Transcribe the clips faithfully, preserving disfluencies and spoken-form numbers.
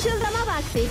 Işıldama vakti.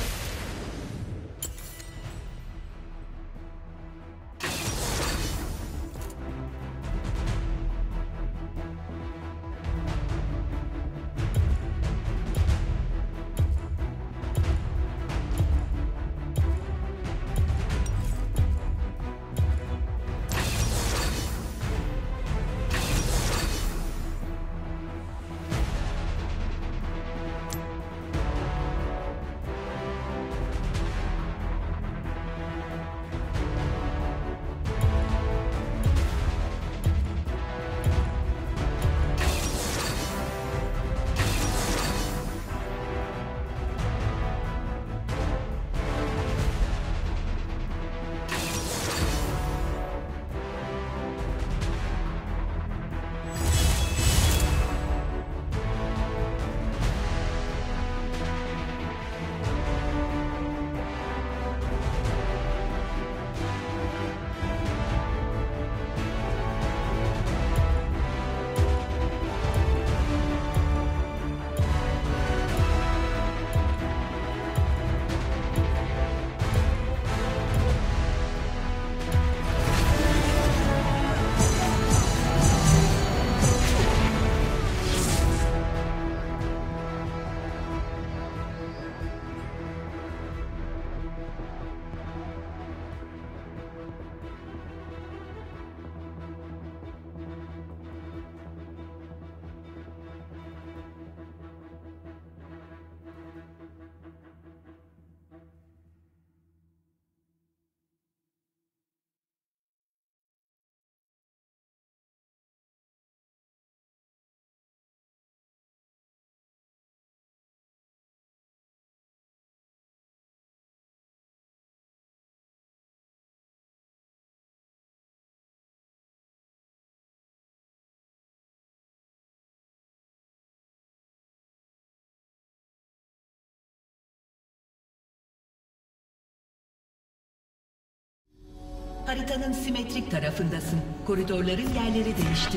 Haritanın simetrik tarafındasın. Koridorların yerleri değişti.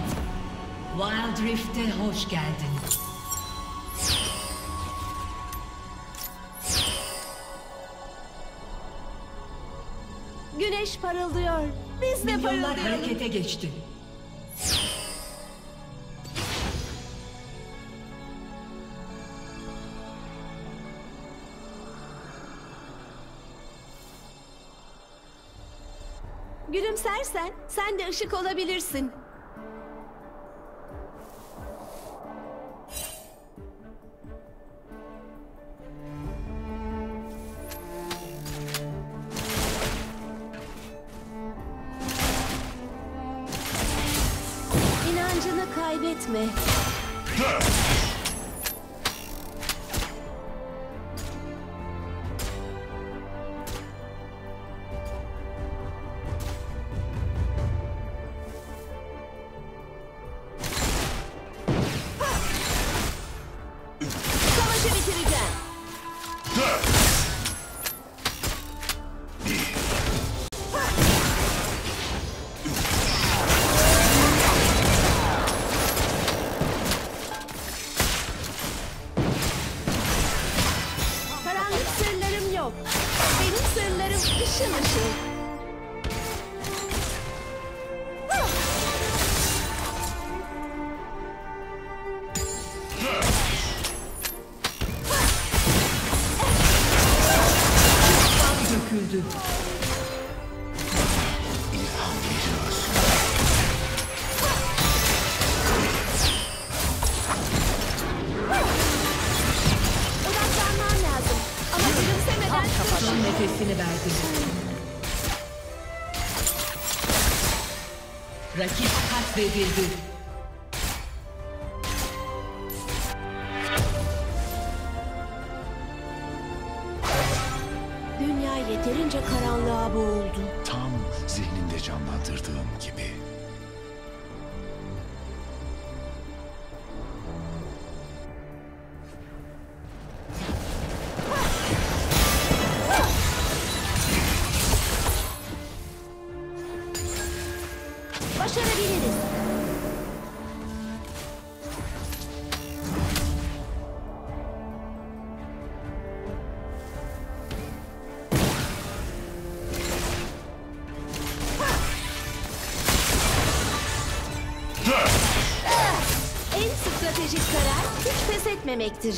Wild Rift'e hoş geldin. Güneş parıldıyor. Biz de Milyonlar parıldıyoruz. harekete geçti. Gülümsersen sen de ışık olabilirsin. İnancını kaybetme. Savaşı bitireceğim. Karanlık sırlarım yok. Benim sırlarım ışıl ışıl. Döküldü. Odaklanman lazım. Ama gülümsemeden Son nefesini verdi. Rakip katledildi. dünya yeterince karanlığa boğuldu. Tam zihninde canlandırdığım gibi. Başarabiliriz. stratejik karar hiç pes etmemektir.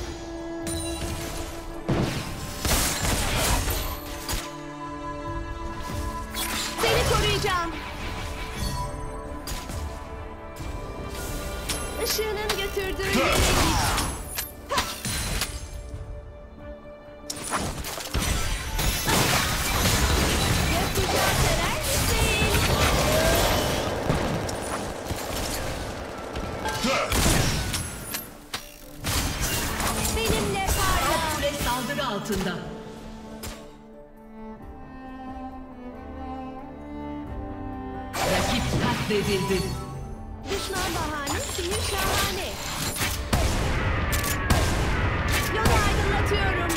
Seni koruyacağım. Işığının götürdüğü yere git. Yapacağım sever misin? Benimle parla. Kule saldırı altında. Rakip katledildi. Düşman bahane, sihir şahane. Yolu aydınlatıyorum.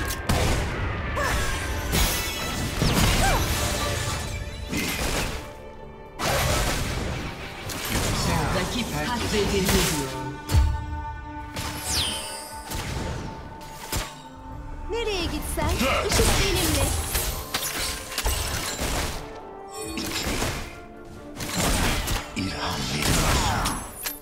Rakip katledildi. Nereye gitsen, ışık benimle. İlham veriyor.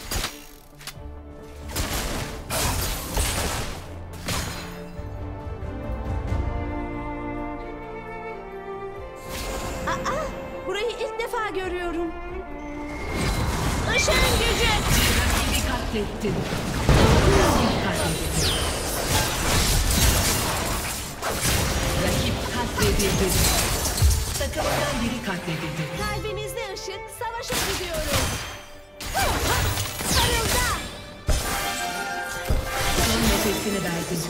Aa, burayı ilk defa görüyorum. Işığın gücü. Rakibi katlettin. Rakip katledildi. Rakip katledildi. Takımından biri katledildi. Kalbimizde ışık, savaşa gidiyoruz. Sarılda. Son nefesini verdin.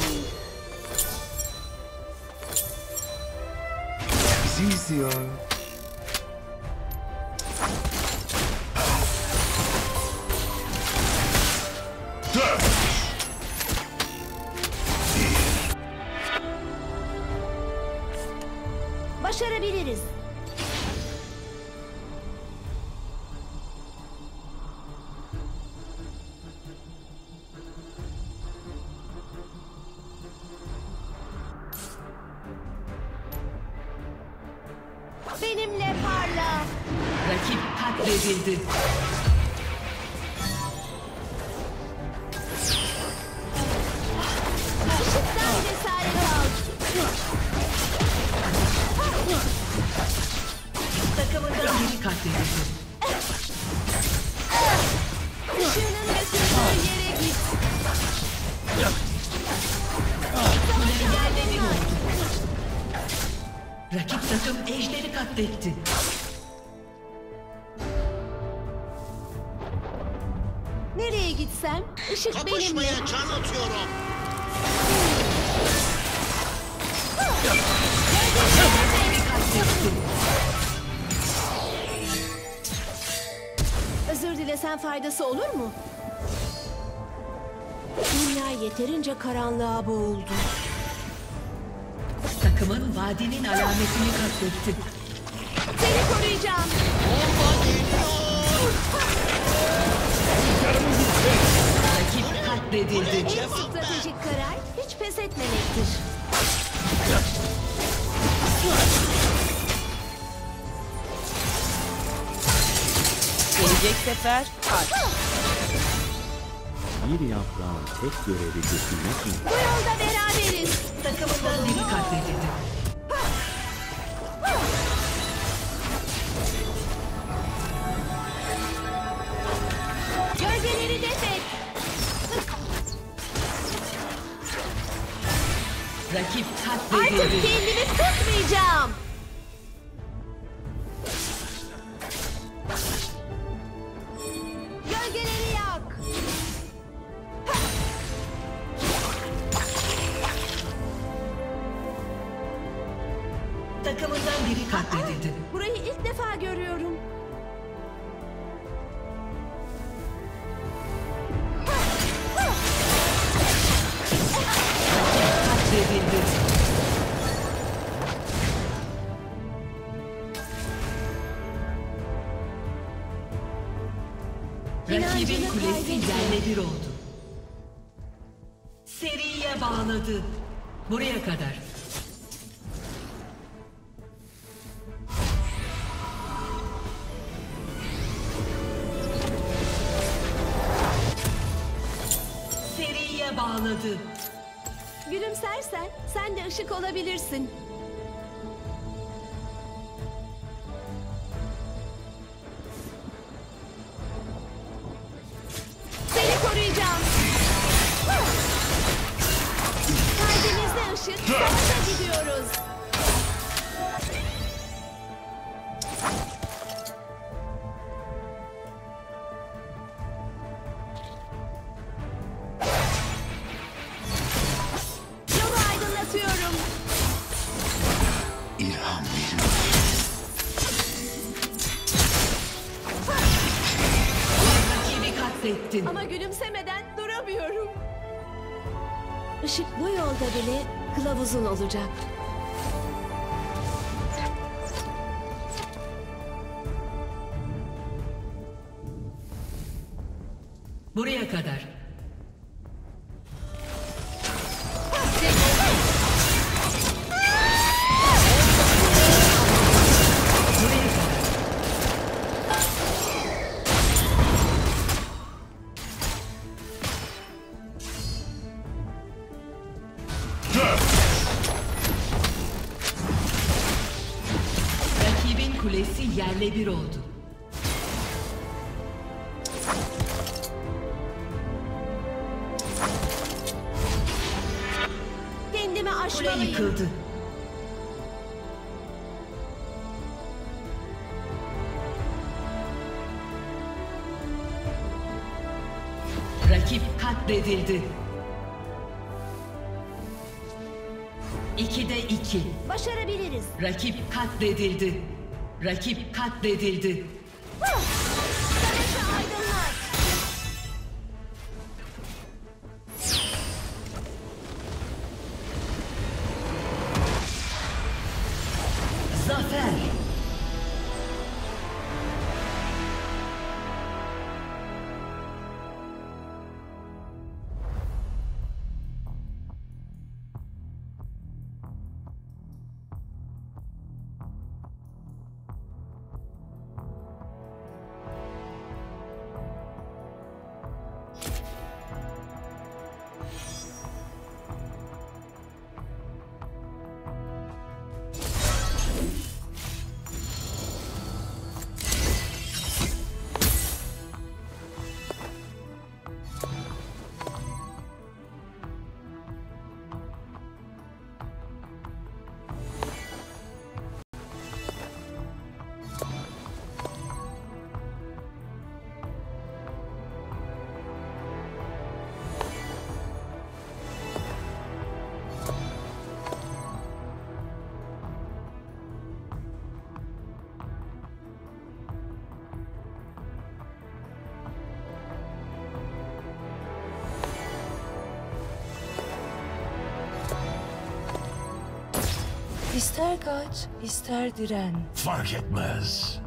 Bizi izliyor. Başarabiliriz. Benimle parla. Rakip katledildi. Işıktan cesaret al. Takımından biri katledildi. Işığının götürdüğü yere git. Kulenin yerle bir oldu. Rakip takım ejderi katletti. Nereye gitsem ışık benimle. Kapışmaya can atıyorum. Rakibini katletti. Özür dilesen faydası olur mu? Dünya yeterince karanlığa boğuldu. Takımın vadinin alametini katletti. Seni koruyacağım. Rakip katledildi. En stratejik karar hiç pes etmemektir. Gelecek sefer kaç. Bir yaprağın tek görevi götürmek mi? Bu yolda beraberiz. Takımından biri katledildi. Gölgeleri def et. Rakip Artık katledildi. kendimi tutmayacağım. Gölgeleri yak. Takımından biri katledildi. Burayı ilk defa görüyorum. Katledildi. Rakibin İnancını kulesi kaybetme. yerle bir oldu. Seriye bağladı. Buraya kadar. bağladı. Gülümsersen sen de ışık olabilirsin. Seni koruyacağım. Kalbimizde ışık, savaşa gidiyoruz. Yolu aydınlatıyorum. İlham verin. Rakibi katlettin. Ama gülümsemeden duramıyorum. Işık bu yolda bile kılavuzun olacak. Buraya kadar. Buraya kadar. Rakibin kulesi yerle bir oldu. Kendimi Kule aşmalıyım. yıkıldı. Rakip katledildi. İkide iki. Başarabiliriz. Rakip katledildi. Rakip katledildi. Savaşı aydınlat. Zafer. İster kaç, ister diren. Fark etmez.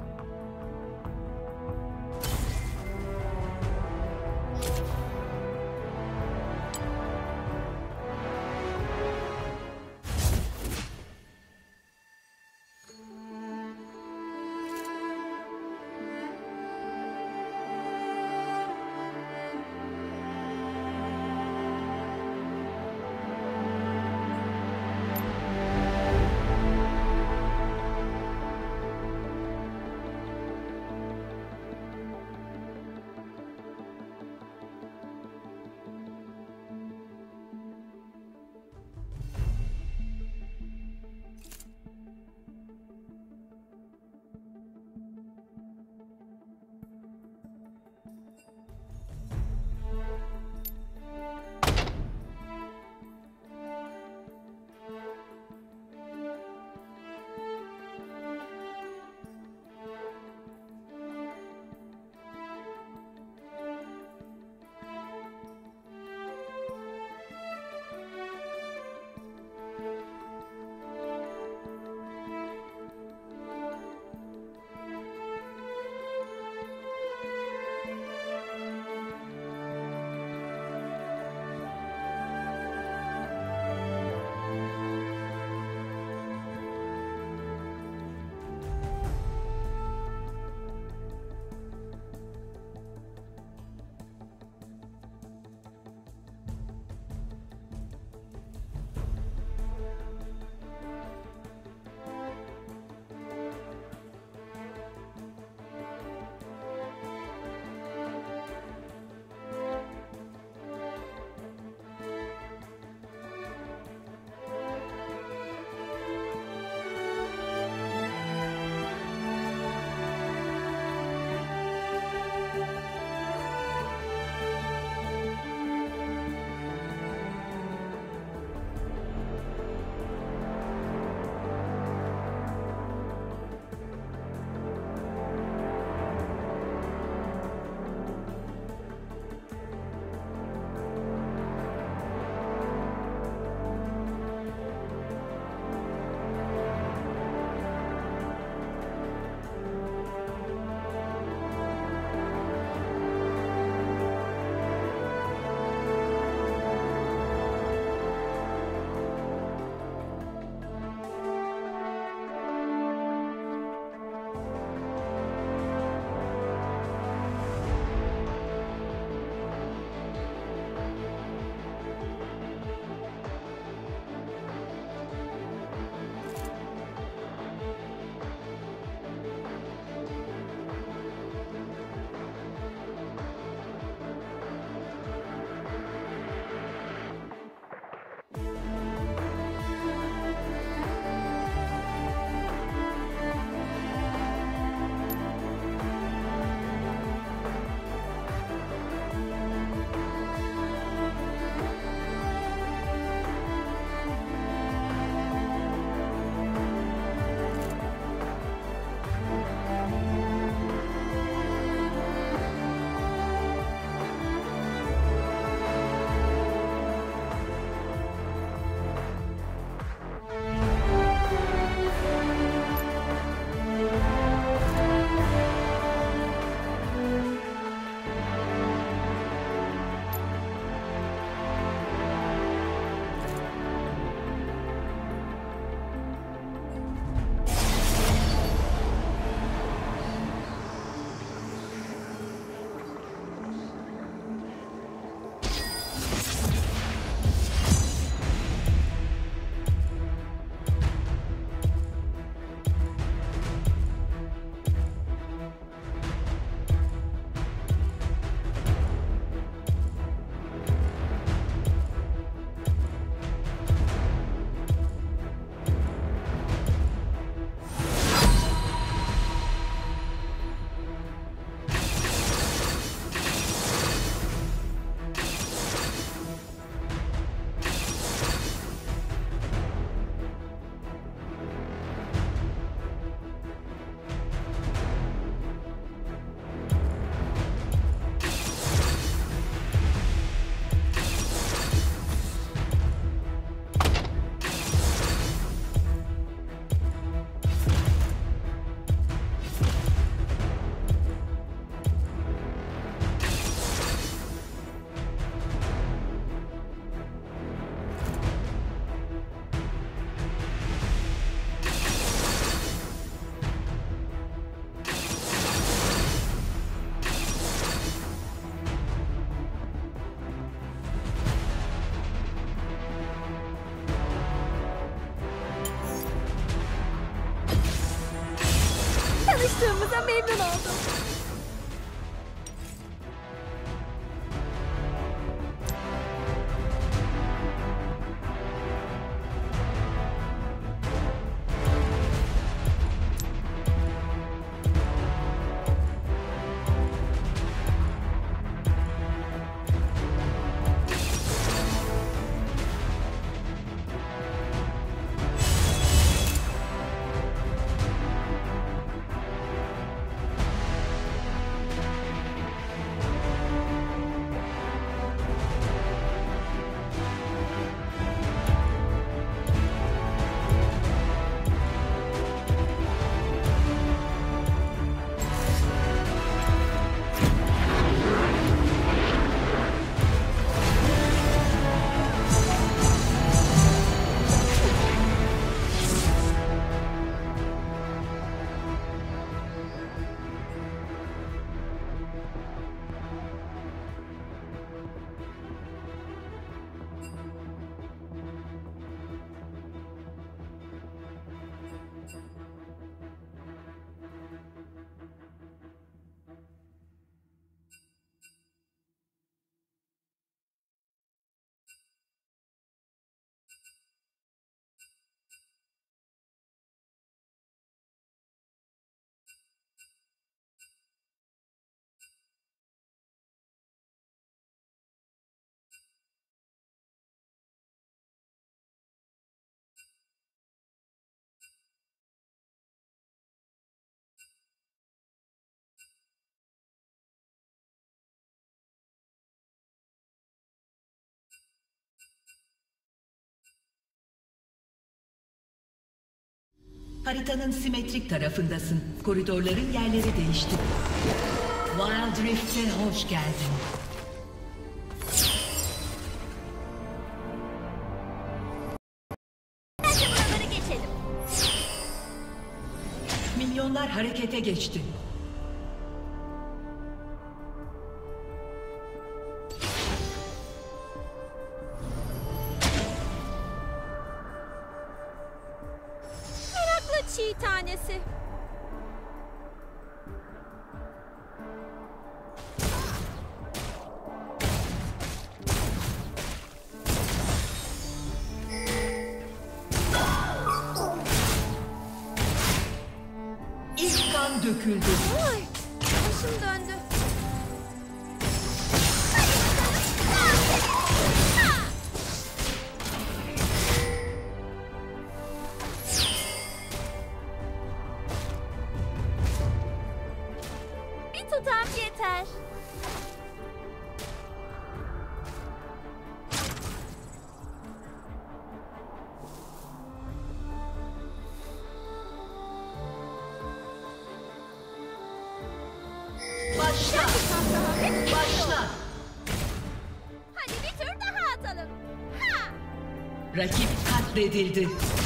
memnun oldum. Haritanın simetrik tarafındasın. Koridorların yerleri değişti. Wild Rift'e hoş geldin. Bence buraları geçelim. Milyonlar harekete geçti. Meraklı çiğ tanesi. İlk kan döküldü. Ay, başım döndü. Bir tutam yeter. Başla. Başla. Hadi bir tur daha atalım. Ha! Rakip katledildi.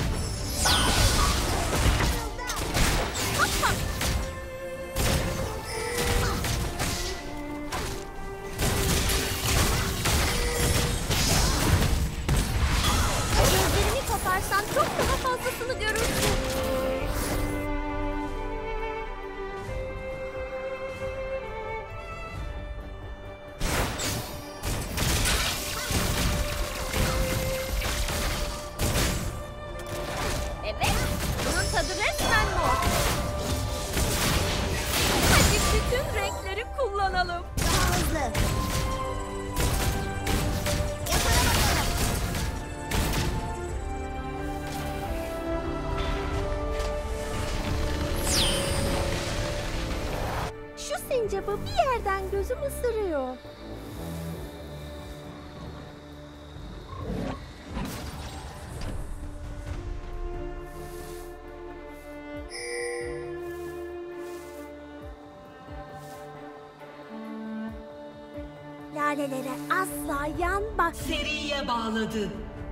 Hop hop. Gözlerini kaparsan çok daha fazlasını görürsün. Evet, bunun tadı resmen mor. Hadi bütün renkleri kullanalım. Daha hızlı. Yapana bakalım. Şu sincapı bir yerden gözüm ısırıyor. Lalelere asla yan bak. Seriye bağladı.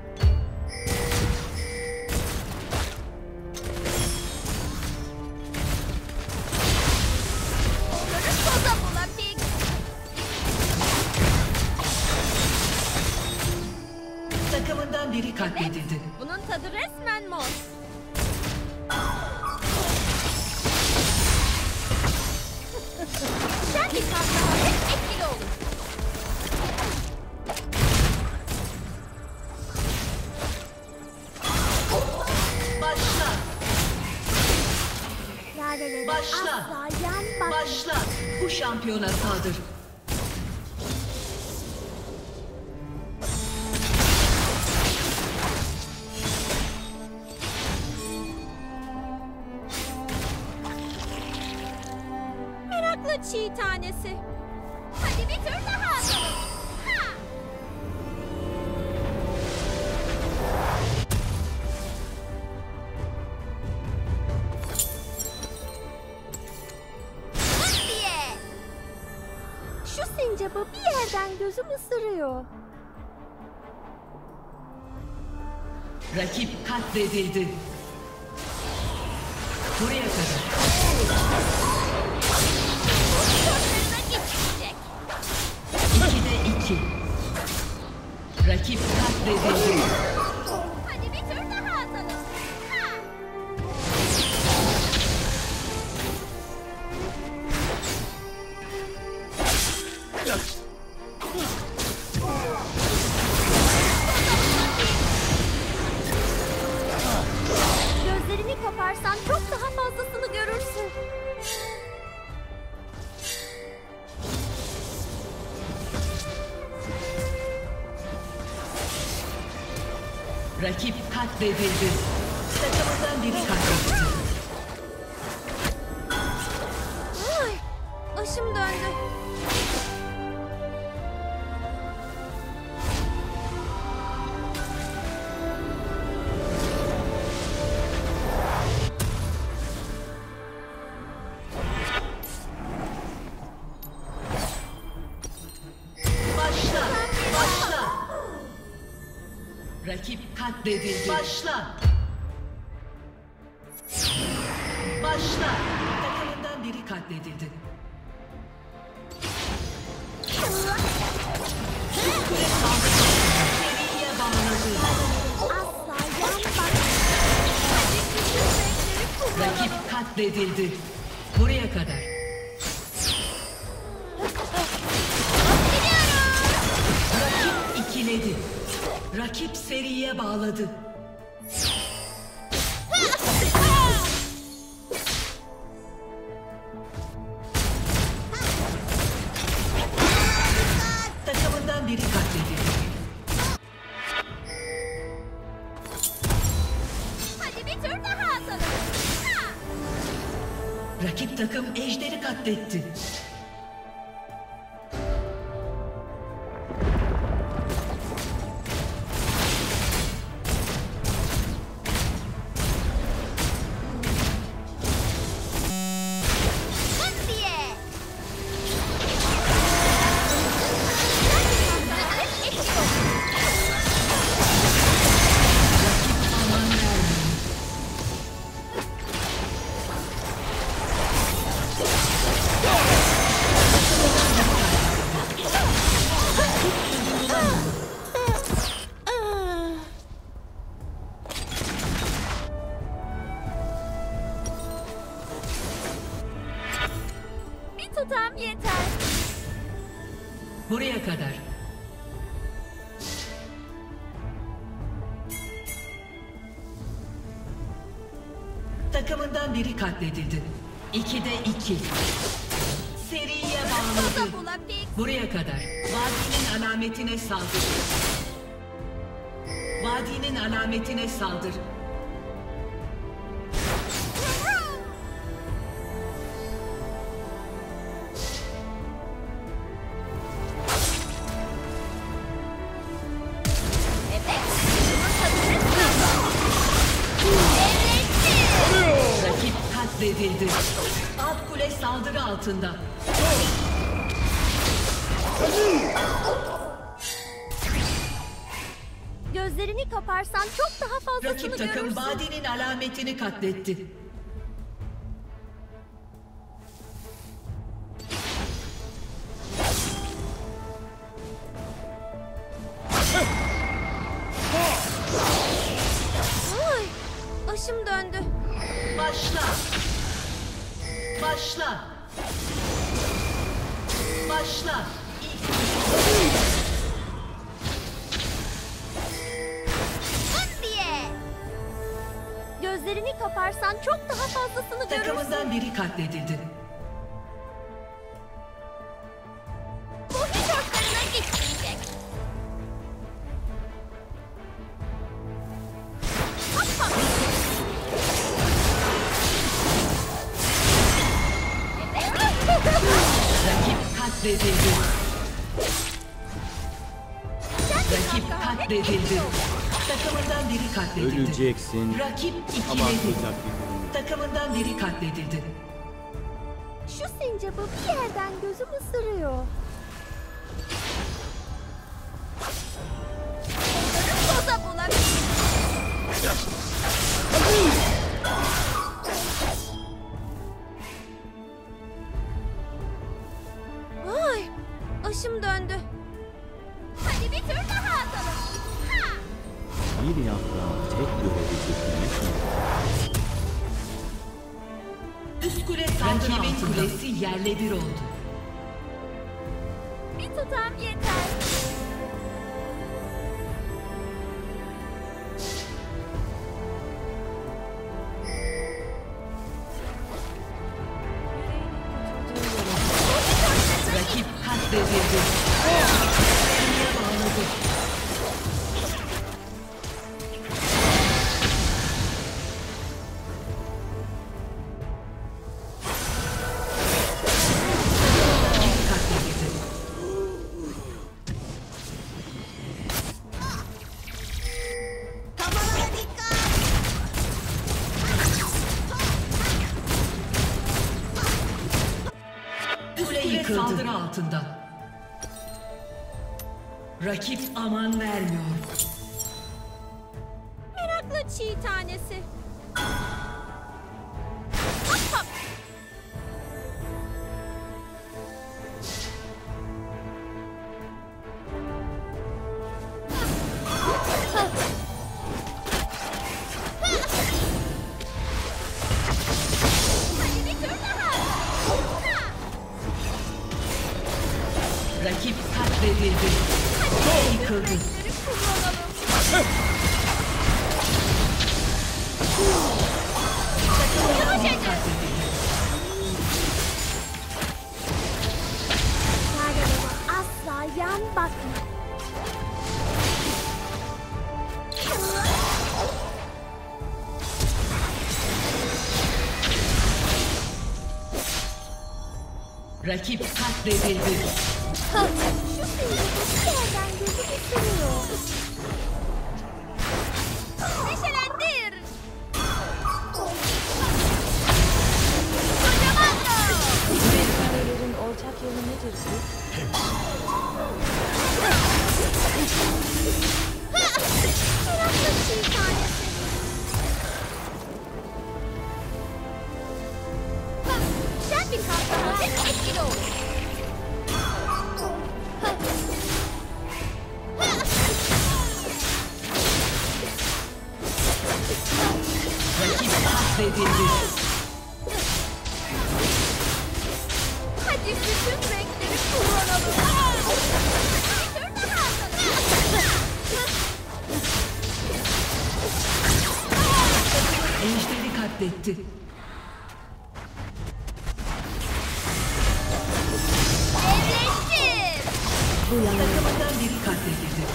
Onları toza bula Pig. Takımından biri katledildi. Bunun tadı resmen mor. bir kat daha hep etkili olur. Başla. Radelere Başla. asla yan bakma. Başla. Bu şampiyona saldır. Meraklı çiğ tanesi. Hadi bir tur daha atalım. Ha! Hıt diye. Şu sincapı bir yerden gözüm ısırıyor. Rakip katledildi. Buraya kadar. Kontrolüne geçecek. ikide iki. Rakip katledildi. Hadi bir tur daha atalım. Ha! Gözlerini kaparsan çok daha fazlasını görürsün. Rakip katledildi. Takımından biri katledildi. Ay, başım döndü. Başla. Başla. Rakip katledildi. Başla. Başla. Takımından biri katledildi. Kule saldırı. Seriye bağladı. Asla yan bakma. Hadi bütün renkleri kullanalım. Rakip katledildi. Buraya kadar. Rakip ikiledi. Rakip seriye bağladı. Takımından biri katledildi. Hadi bir tur daha atalım. Ha! Rakip takım ejderi katletti. Hıt diye. Etkili olur. Aman vermiyor. Bir tutam yeter. Buraya kadar. Takımından biri katledildi. İkide iki. Seriye bağladı. Bu da bula pik. Buraya kadar. Vadinin alametine saldır. Vadinin alametine saldır. Evet. Devletti. Rakip katledildi. Alt kule saldırı altında. Gözlerini kaparsan çok daha fazlasını Rakip takım görürsün. vadinin alametini katletti. Ay, başım döndü. Başla. Başla. Başla. Hız diye. Gözlerini kaparsan çok daha fazlasını görürsün. Takımından biri katledildi. Bu hiç hoşlarına gitmeyecek. Hoppa. Rakip katledildi. Rakip katledildi. Takımından biri katledildi. Öleceksin. Rakip Ama ikiledi. atlayacak bir durum yok. Takımından biri katledildi. Şu sincapı bir yerden gözüm ısırıyor. Onları toza bulabilirim. Ay, başım döndü. Hadi bir tur daha atalım. Ha! Bir yaprağın tek görevi dökülmek mi? Üst kule saldırı altında. Kulesi yerle bir oldu. Bir tutam yeter. Rakip katledildi. Eline bağladı. Rakip katledildi. Kafalara dikkat. Üst kule saldırı altında. Rakip aman vermiyor. Meraklı çiğ tanesi. Hop hop. Hadi bir tur daha. Ha! Rakip katledildi. Kule yıkıldı. Renkleri kullanalım. Yavaş edin. Katledildi. Merve'ye asla yan bakma. Rakip katledildi. Ha, şu sincapı bir yerden gözüm ısırıyor. Neşelendir. Kocaman da. Karelerin ortak yanı nedir ki? Meraklı çiğ tanesi. Ha, Şen bir kalkanı hep etkili olur. Ha. Ha. Rakip katledildi. Hadi bütün renkleri kullanalım. Hadi bir tur daha atalım. Ejderi katletti. Evleştir. Takımından biri katledildi.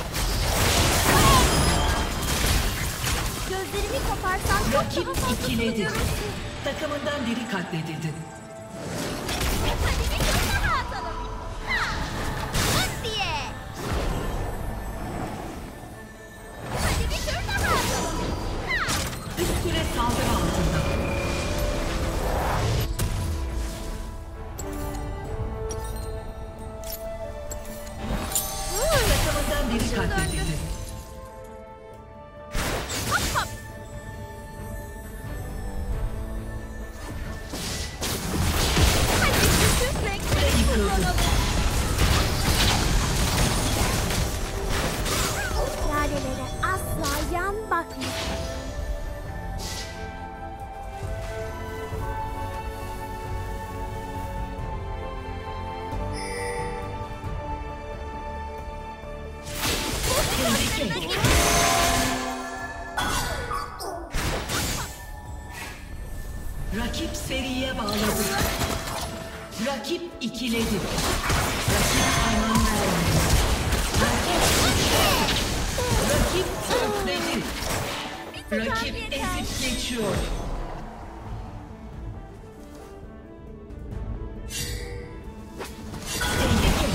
Gözlerimi kaparsan çok Rakip daha fazla ikiledi. görürsün. Takımından biri katledildi. Hadi bir tur daha atalım. Ha! Hız diye. Hadi bir tur daha atalım. Ha! Üst kule saldırı altında. Takımından biri katledildi. Hop hop. Hadi bütün renkleri kullanalım. Lalelere asla yan bakma. Gölge. Rakip seriye bağladı. Rakip ikiledi. Rakip aman verdi. Rakip üçledi. Rakip törtledi. Rakip ezip geçiyor. Tehlike.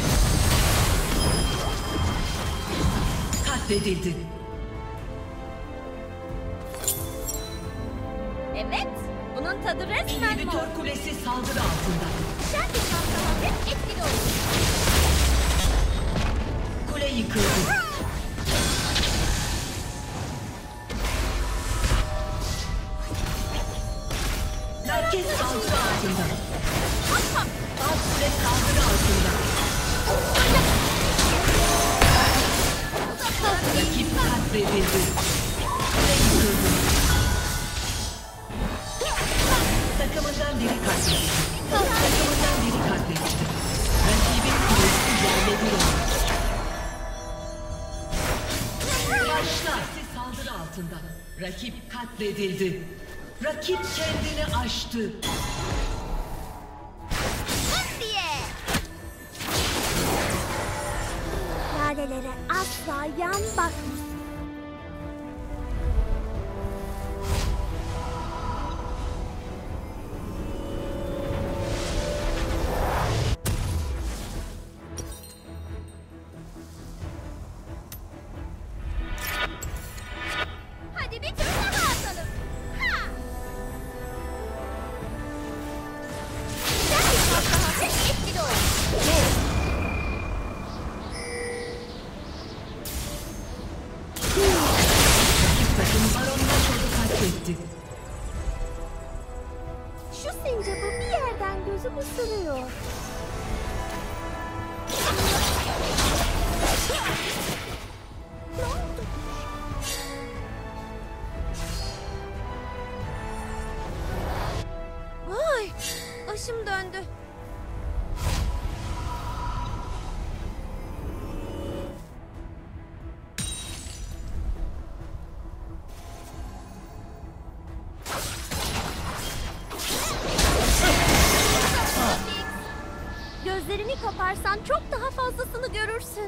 Katledildi. Evet, bunun tadı resmen mor. İnhibitör kulesi saldırı altında. Şen bir şansa hafif etkili olur. Kule yıkıldı. Merkez saldırı altında. Alt kule saldırı altında. Rakip katledildi. Kule yıkıldı. Takımından biri katledildi. Takımından biri katledildi. Rakibin kulesi yerle bir oldu. Başla. Siz saldırı altında. Rakip katledildi. Rakip kendini aştı. diye. Lalelere asla yan bakma. Hadi bir tur daha atalım. Ha! Sen bir şans daha hafif etkili olur. Takım baronuna çoğu katletti. Şu sincapı bir yerden gözüm ısırıyor. Ne oldu? Ay, başım döndü. Gözlerini kaparsan çok daha fazlasını görürsün.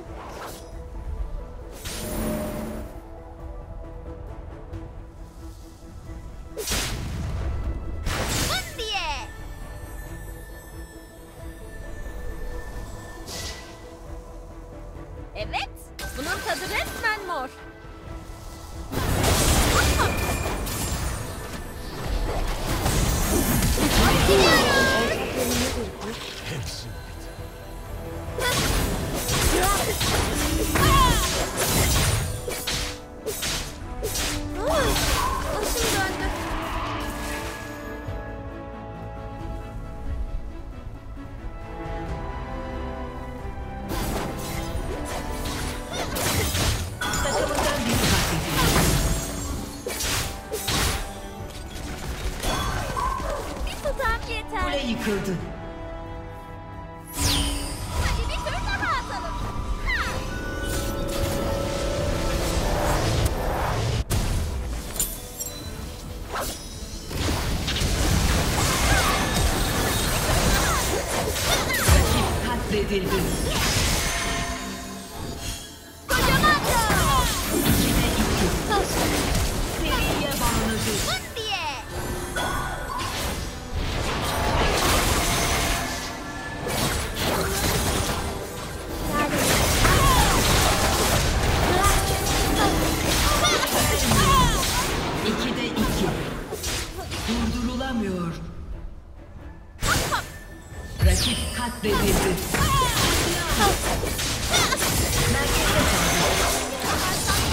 Vın diye. Evet, bunun tadı resmen mor. Hepsi. Ay, başım döndü. Takımından biri katledildi. Bir tutam yeter. Kule yıkıldı. Hadi bir tur daha atalım. Ha! Rakip katledildi. Kocaman da. İkide iki. Seriye bağladı. Vın diye. İkide iki. Durdurulamıyor. Rakip katledildi. Merkeze saldırı.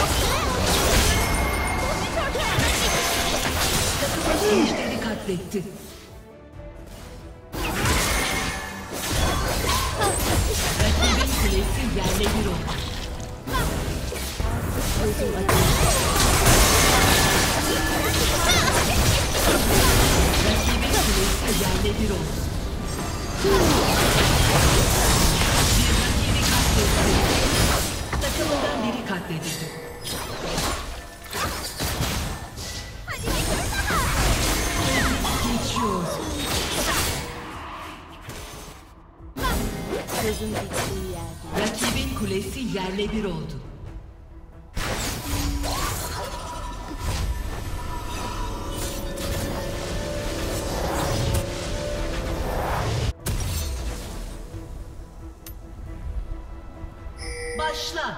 Takımın eşleri katletti. Rakibin kulesi yerle bir oldu. Gözüm açıldı. Rakibin kulesi yerle bir oldu. Bir rakibi katletti. Takımından biri katledildi. kulesi yerle bir oldu. Başla.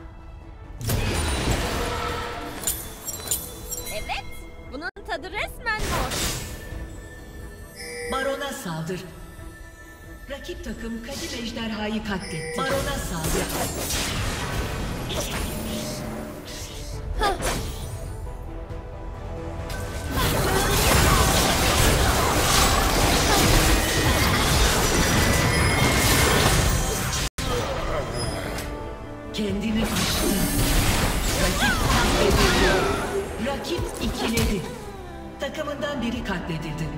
Evet, bunun tadı resmen hoş. Barona saldır. Rakip takım Kadim ejderhayı katletti. Barona saldır. Kendini aştı. Rakip katledildi. Rakip ikiledi. Takımından biri katledildi.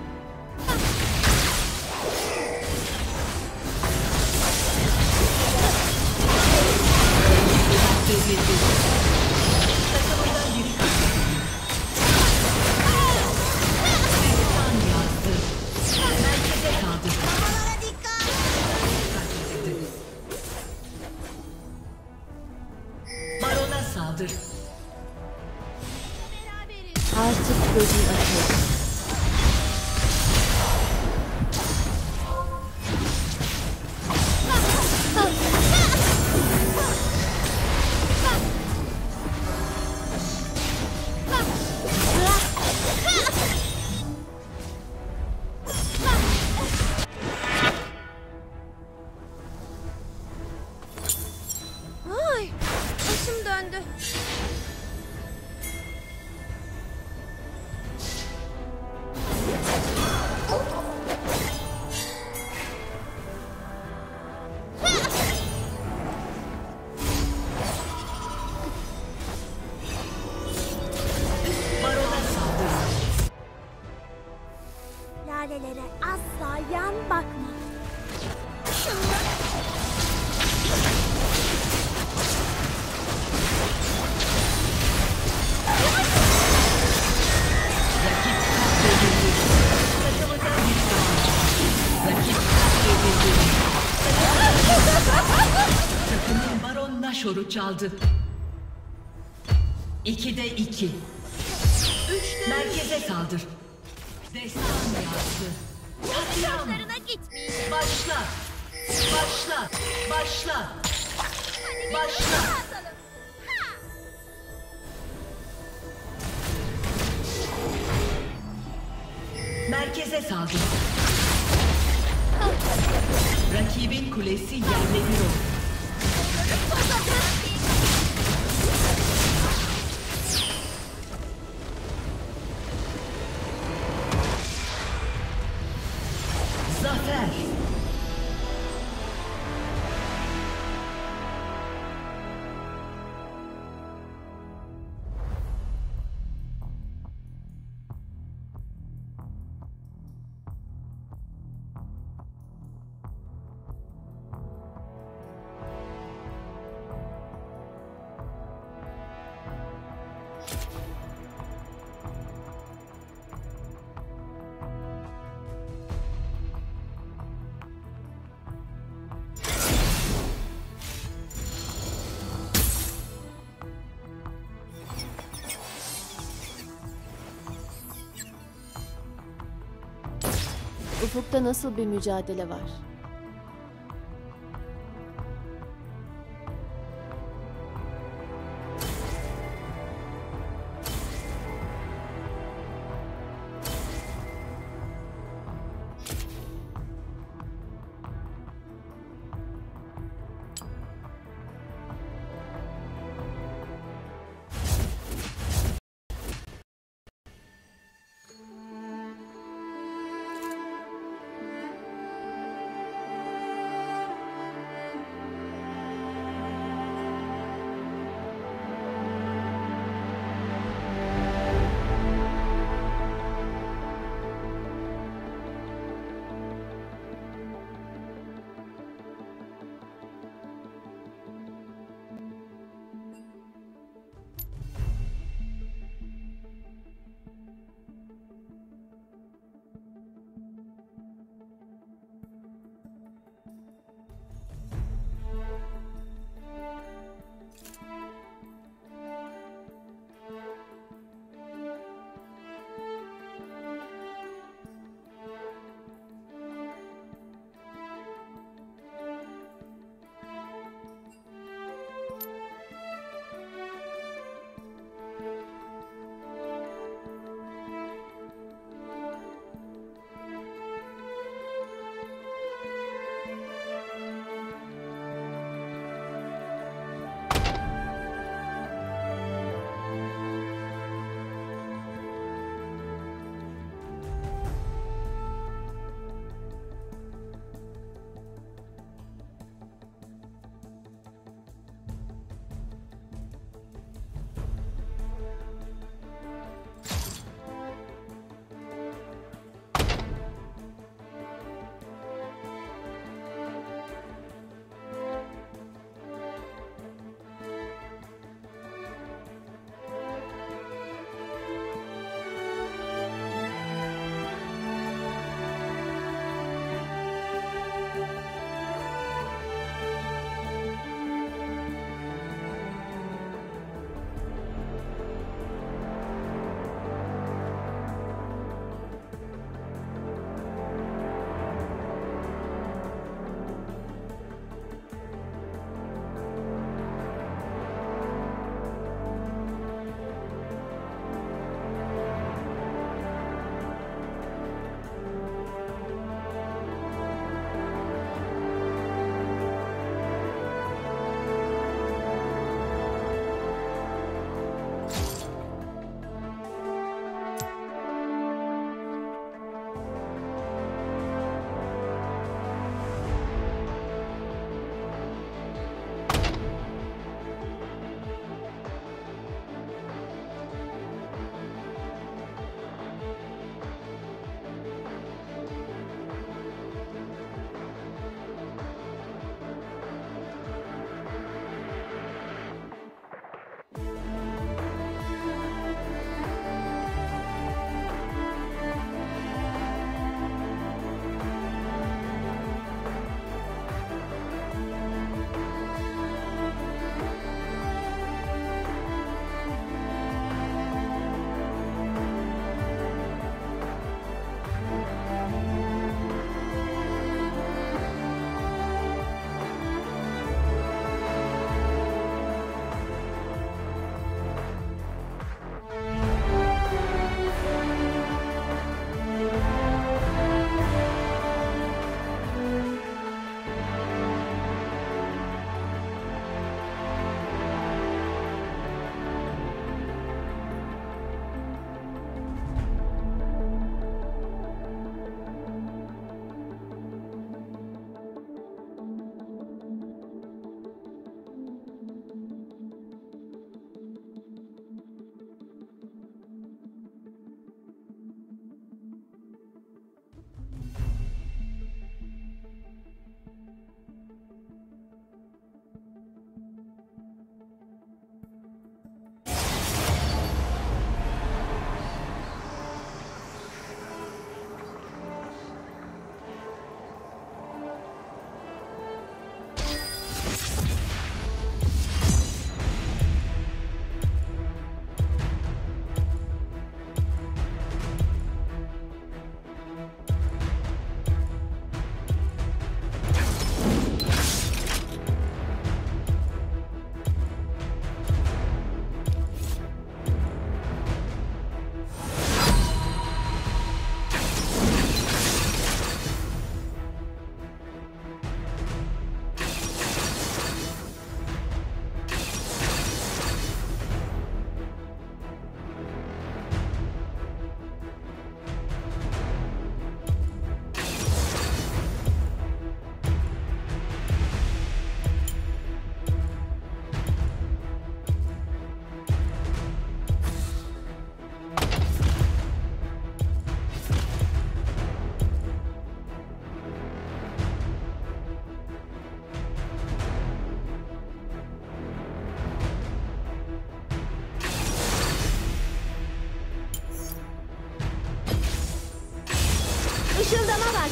Katledildi. Takımından biri katledildi. Destan yazdı. Merkeze kaldı. Katledildi. Barona saldır. Artık gözün açıldı. Ay, başım döndü. Barona saldır. Lalelere asla yan bakma. Rakip katledildi. Takımından biri katledildi. Rakip katledildi. Takımın Baron Nashor'u çaldı. İkide iki. Üçte merkeze saldır. Destan yazdı. Katliam. Sözlerine gitmeyeceğim. Başla. Başla. Başla. Hadi Başla. bir atalım. Ha! Merkeze saldır. Rakibin kulesi yerle bir oldu. Zafer. Ufukta nasıl bir mücadele var?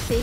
Peki.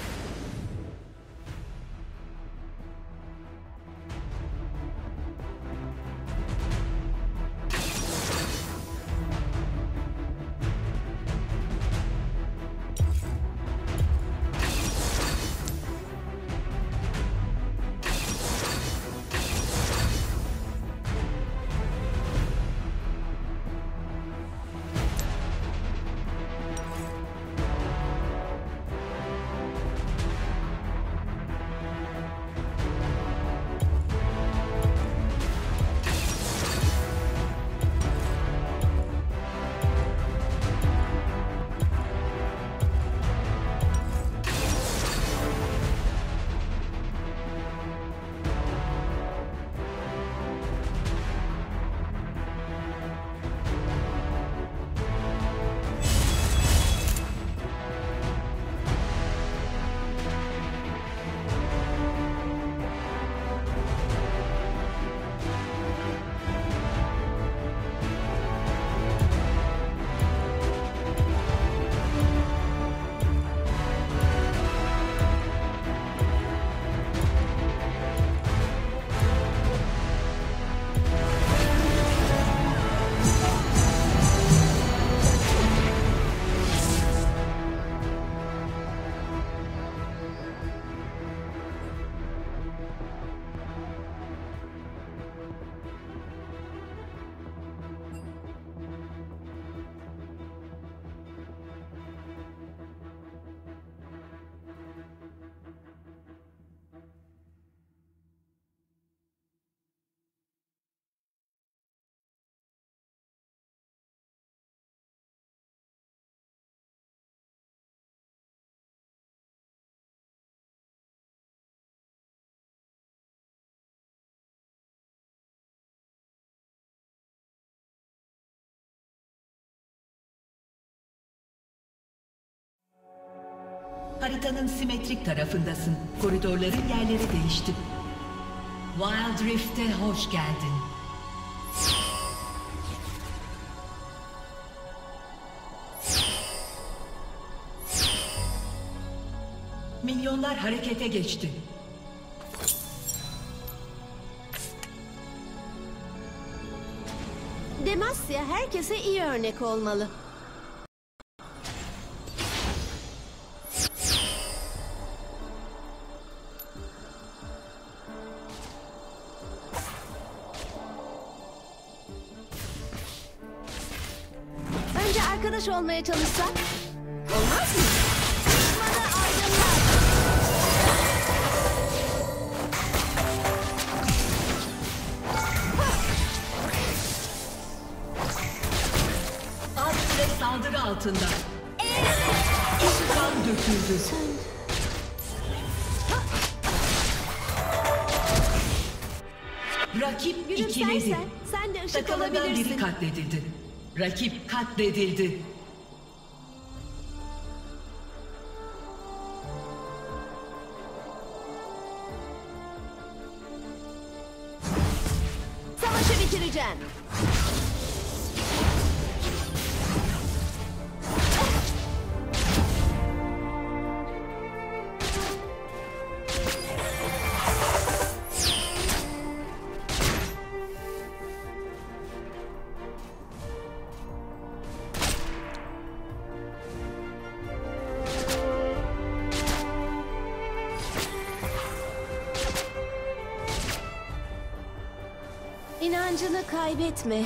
Haritanın simetrik tarafındasın. Koridorların yerleri değişti. Wild Rift'e hoş geldin. Milyonlar harekete geçti. Demacia herkese iyi örnek olmalı. Önce arkadaş olmaya çalışsak olmaz mı? Düşmanı aydınlat. Alt kule saldırı altında. İki kan döküldü. Rakip ikiledi. Gülümsersen sen de ışık Takımından biri olabilirsin. katledildi. Rakip katledildi. Savaşı bitireceğim. İnancını kaybetme.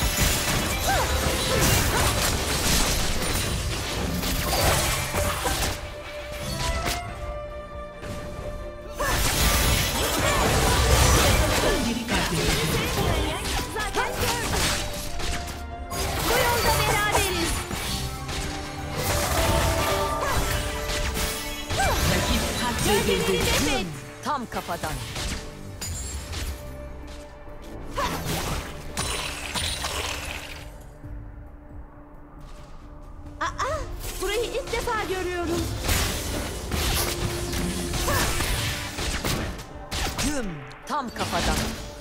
Biri katledildi. Zaten gördüm. Bu yolda beraberiz. Rakip katledildi. Evet. Tam kafadan. Aa, burayı ilk defa görüyorum. Güm. Tam kafadan.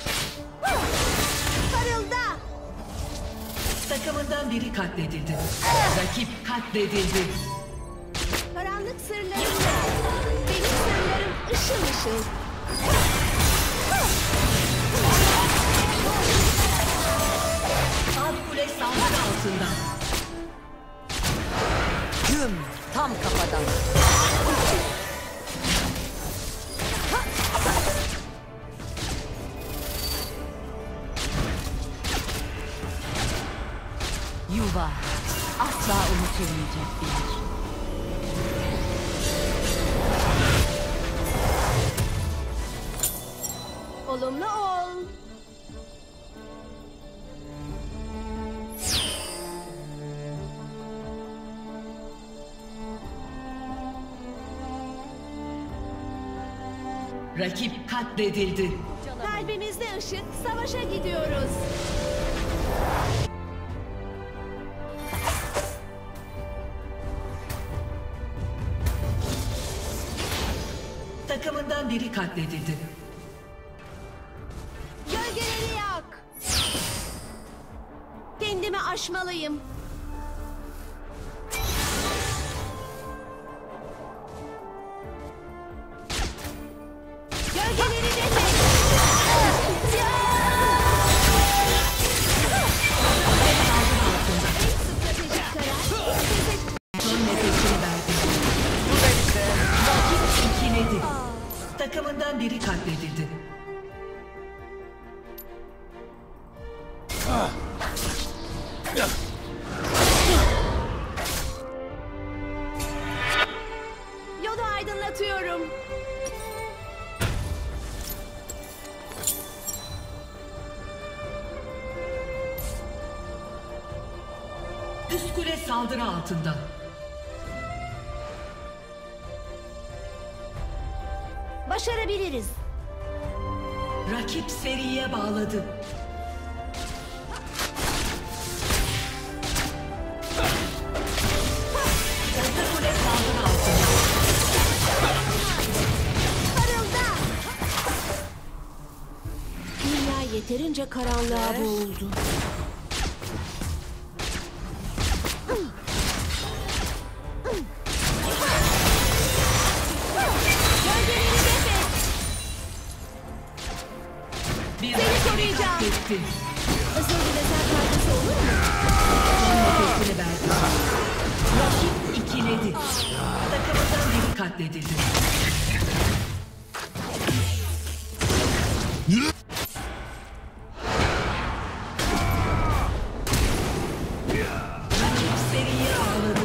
Parılda. Takımından biri katledildi. Rakip katledildi. Karanlık sırlarım yok. Benim sırlarım ışıl ışıl. Alt kule saldırı altında. Güm tam kafadan. Yuva asla unutulmayacak bir yer. Olumlu ol. Rakip katledildi. Kalbimizde ışık, savaşa gidiyoruz. Takımından biri katledildi. Gölgeleri yak. Kendimi aşmalıyım. Gölgeleri defet. En stratejik karar. Son nefesini verdi. Rakip ikiledi. Takımından biri katledildi. Yolu aydınlatıyorum. Üst kule saldırı altında. Başarabiliriz. Rakip seriye bağladı. Orta kule saldırı altında. Parılda. Dünya yeterince karanlığa boğuldu. Gölgeleri defet. Bir Seni rakibi koruyacağım. katletti. Özür dilesen faydası olur mu? Son nefesini verdi. Rakip ikiledi. Takımından biri katledildi. Rakip seriye ağladı.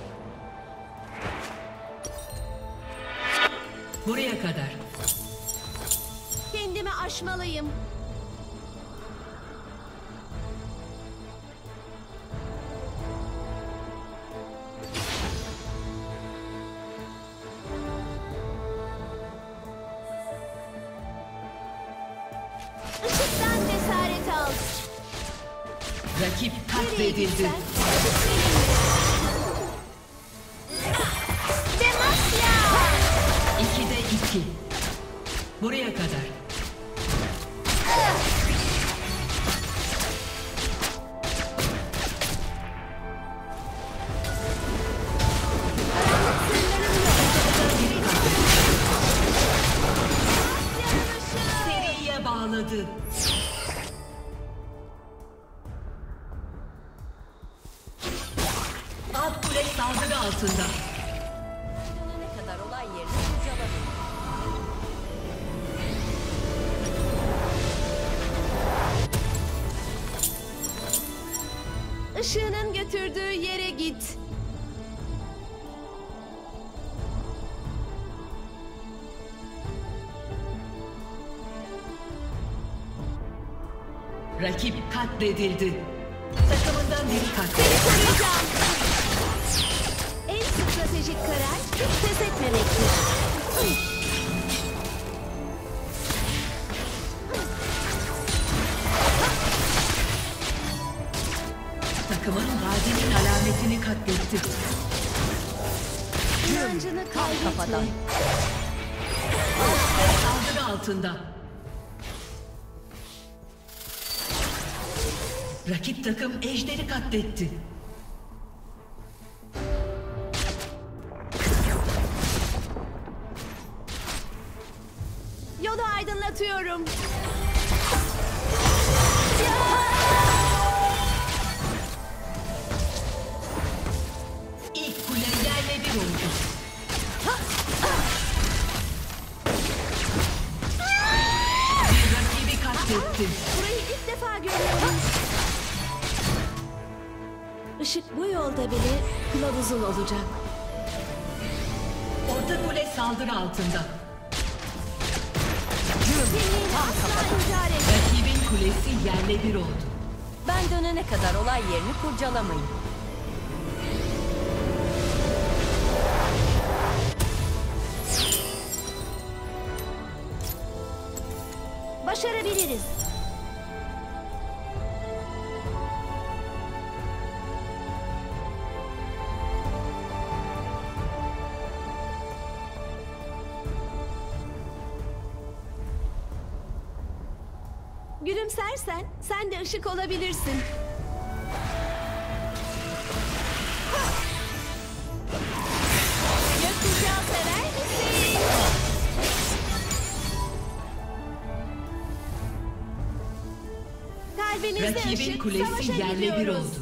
Buraya kadar. Kendimi aşmalıyım. Işıktan cesaret al. Rakip Nereye katledildi. gitsen, ışık benimle. Demasya! İkide iki. Buraya kadar. Sırlarım yok. Seriye bağladı. Alt kule saldırı altında. Ne kadar olay yerine kurcaladım. Işığının götürdüğü yere git. Rakip katledildi. Takımından biri Seni katledildi. koruyacağım. En stratejik karar hiç pes etmemektir. Takımın vadinin alametini katletti. İnancını Tam kaybetme. kafadan. Saldırı altında. Rakip takım ejderi katletti. defa görüyorum. Işık bu yolda bile kılavuzun olacak. Orta kule saldırı altında. Kimliğini asla inkar et. Rakibin kulesi yerle bir oldu. Ben dönene kadar olay yerini kurcalamayın. Başarabiliriz. Gülümsersen sen de ışık olabilirsin. Gökkuşağı sever misin? Kalbinizde Rakibin ışık, kulesi savaşa yerle bir gidiyoruz. oldu.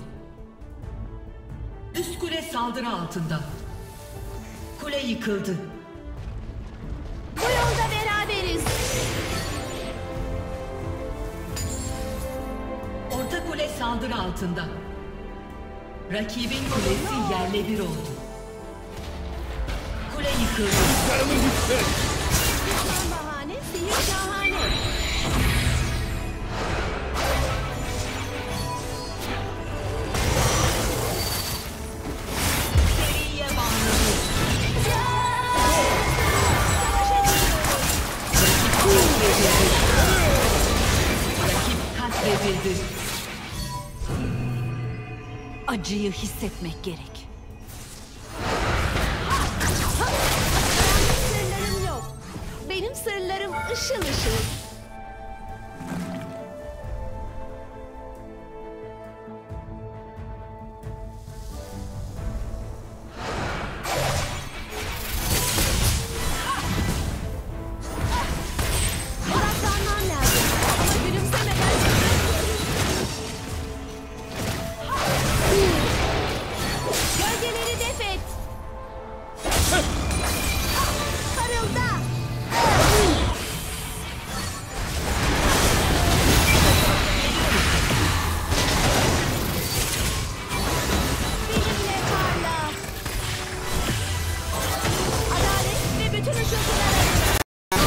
Üst kule saldırı altında. Kule yıkıldı. Bu yolda beraberiz. Orta kule saldırı altında. Rakibin kulesi yerle bir oldu. Kule yıkıldı. Düşman bahane, sihir şahane. Seriye bağladı. Rakip katledildi. Acıyı hissetmek gerek. Sırlarım yok. Benim sırlarım ışıl ışıl. Odaklanmam lazım. Ama gülümsemeden gölgeleri def et. Parılda. Benimle parla. Adalet ve bütün ışıltıları.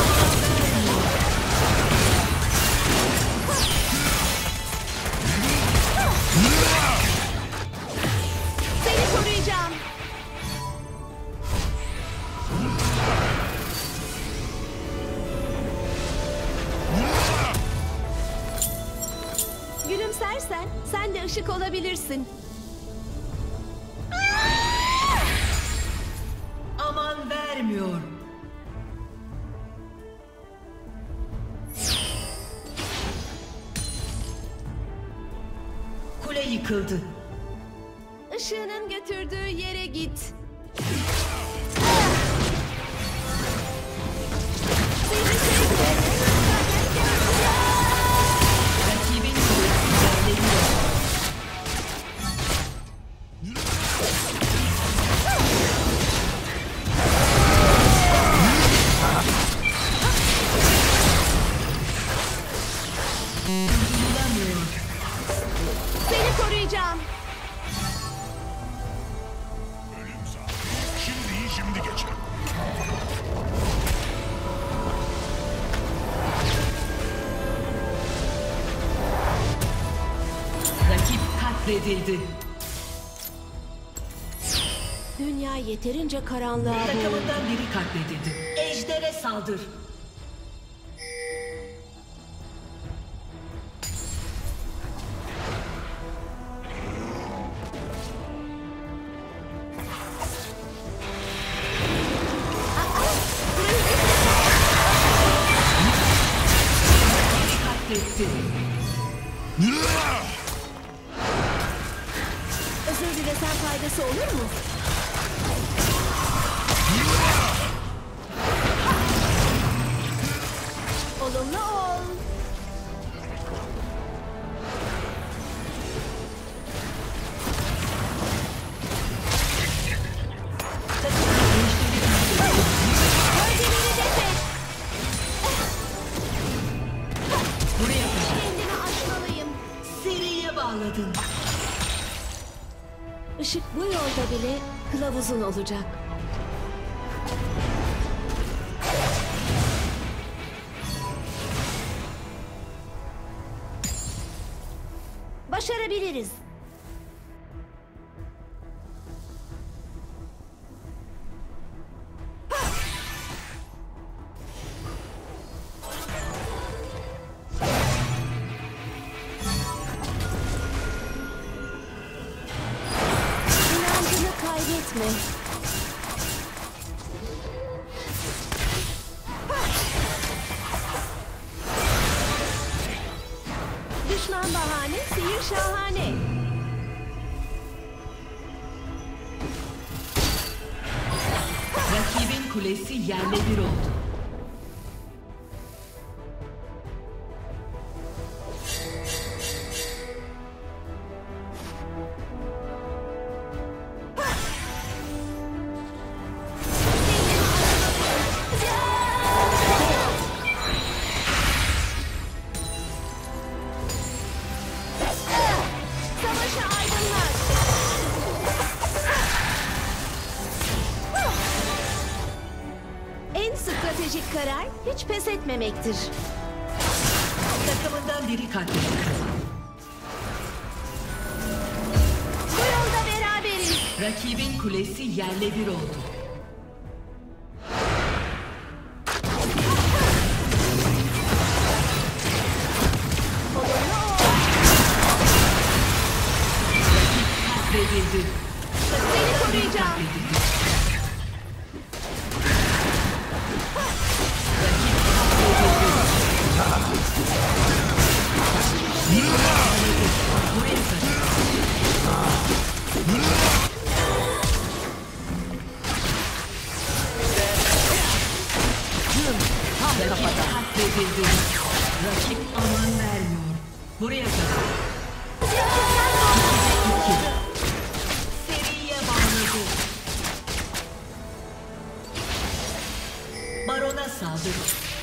Seni koruyacağım. Gülümsersen sen de ışık olabilirsin. Aman vermiyor. Kule yıkıldı. Işığının götürdüğü yere git. Seni sevdim. Rakibin kulesi yerle bir oldu. Durdurulamıyor. Seni koruyacağım. Şimdi iyi şimdi geçer. Rakip katledildi. Dünya yeterince karanlığa boğuldu. Takımından biri katledildi. Ejder'e saldır. Katletti. Özür dilesen faydası olur mu? Olumlu ol. Gölgeleri def et. Buraya kadar. Kendimi aşmalıyım. Yakaladın. Işık bu yolda bile kılavuzun olacak. Başarabiliriz. İnancını kaybetme. Düşman bahane, sihir şahane. Rakibin kulesi yerle bir oldu. Savaşı aydınlat. En stratejik karar hiç pes etmemektir. Takımından biri katledildi. Bu yolda beraberiz. Rakibin kulesi yerle bir oldu. Katledildi. Seni koruyacağım. Buraya kadar. Rakip katledildi. Rakip aman vermiyor. Buraya kadar. İki. Seriye bağladı. Barona saldırı.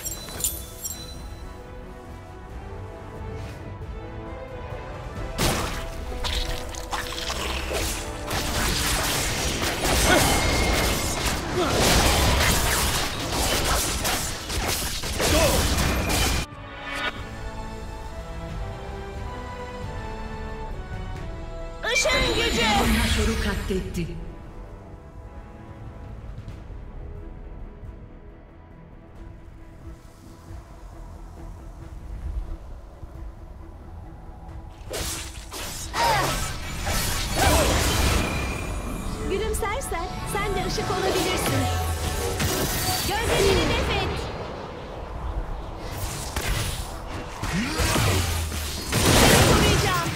Işın gücü. Naşor'u katletti. Gülümsersen sen de ışık olabilirsin. Gözlerini nefret. Koruyacağım.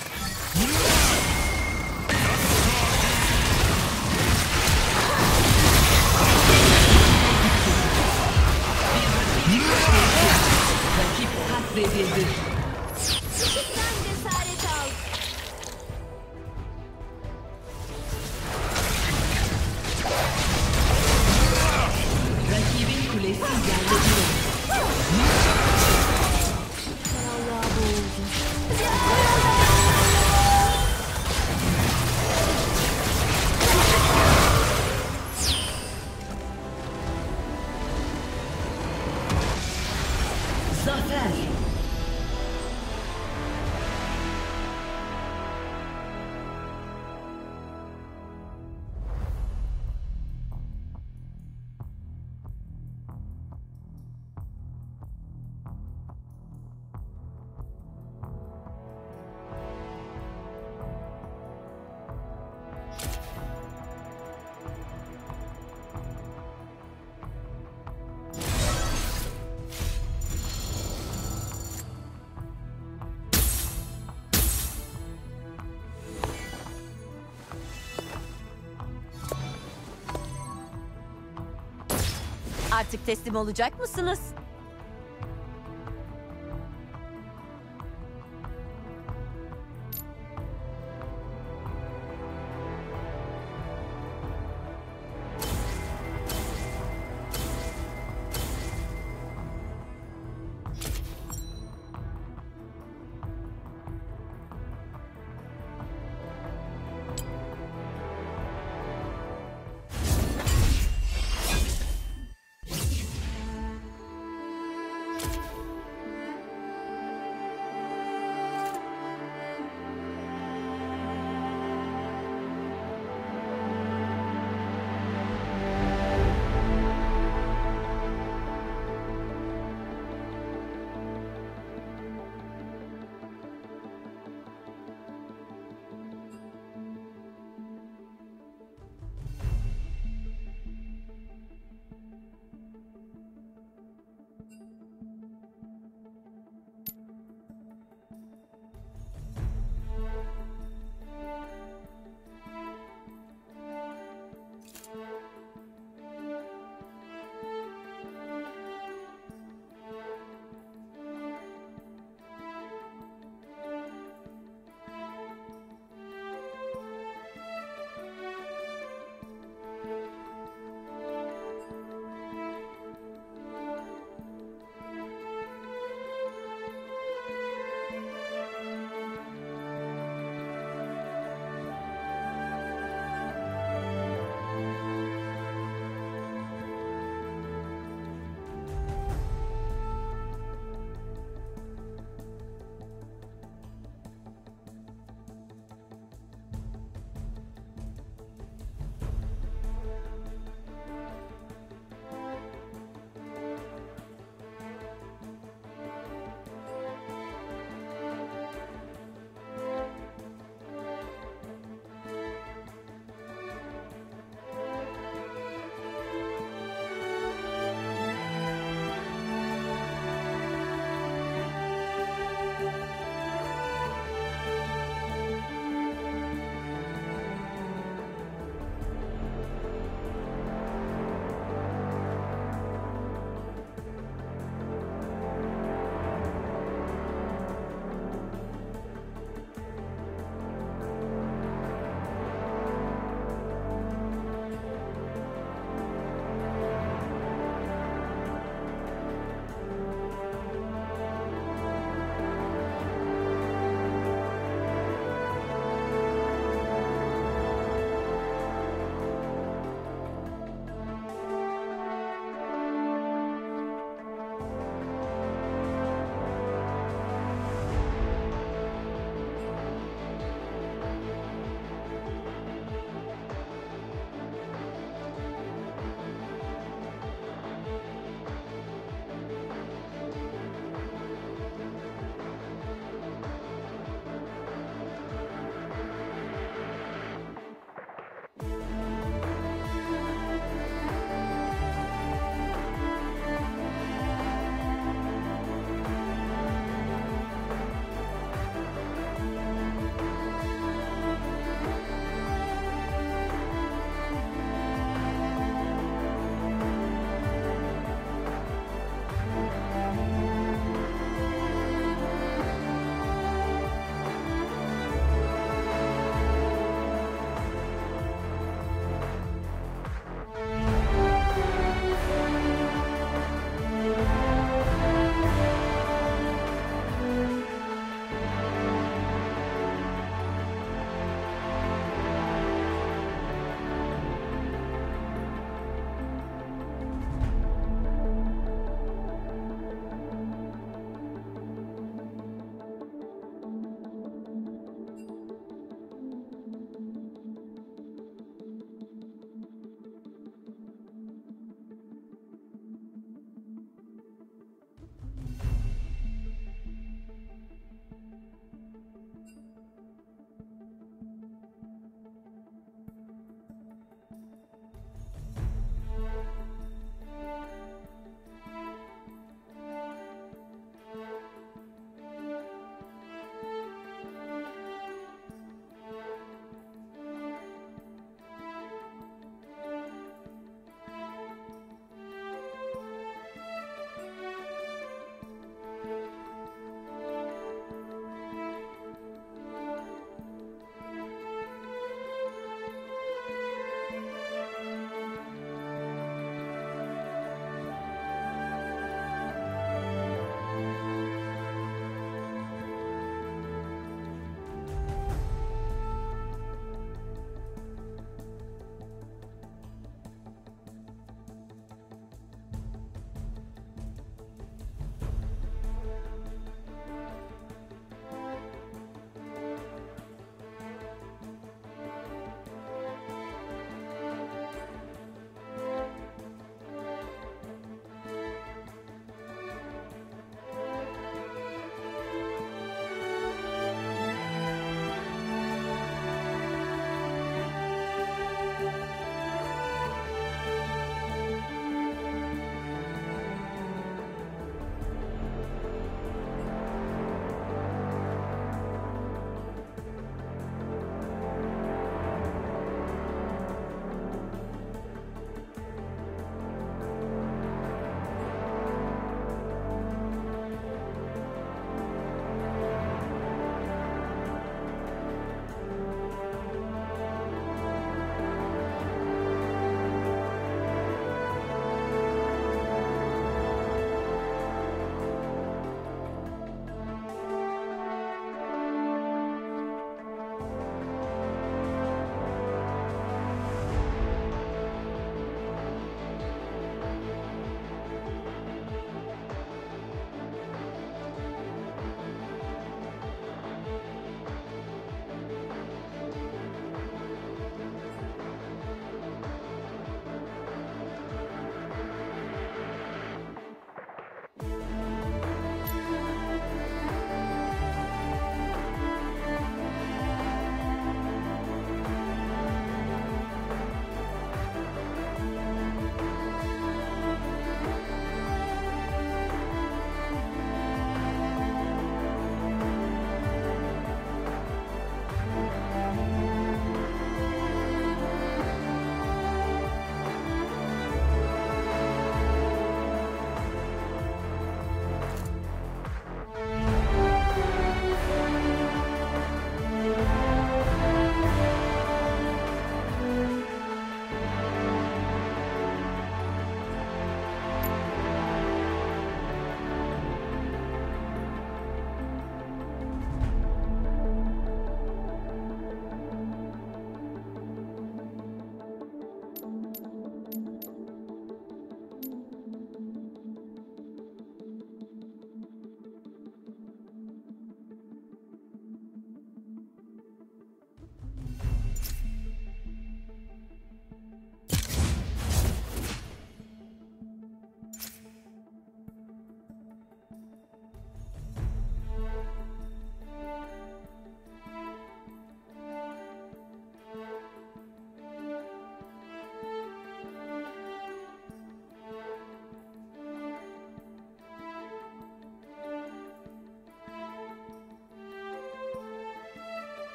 Rakip katledildi. Işıktan cesaret al. Rakibin kulesi yerle bir oldu. Karanlığa boğuldu. Zafer. Artık teslim olacak mısınız?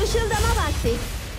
Işıldama vakti.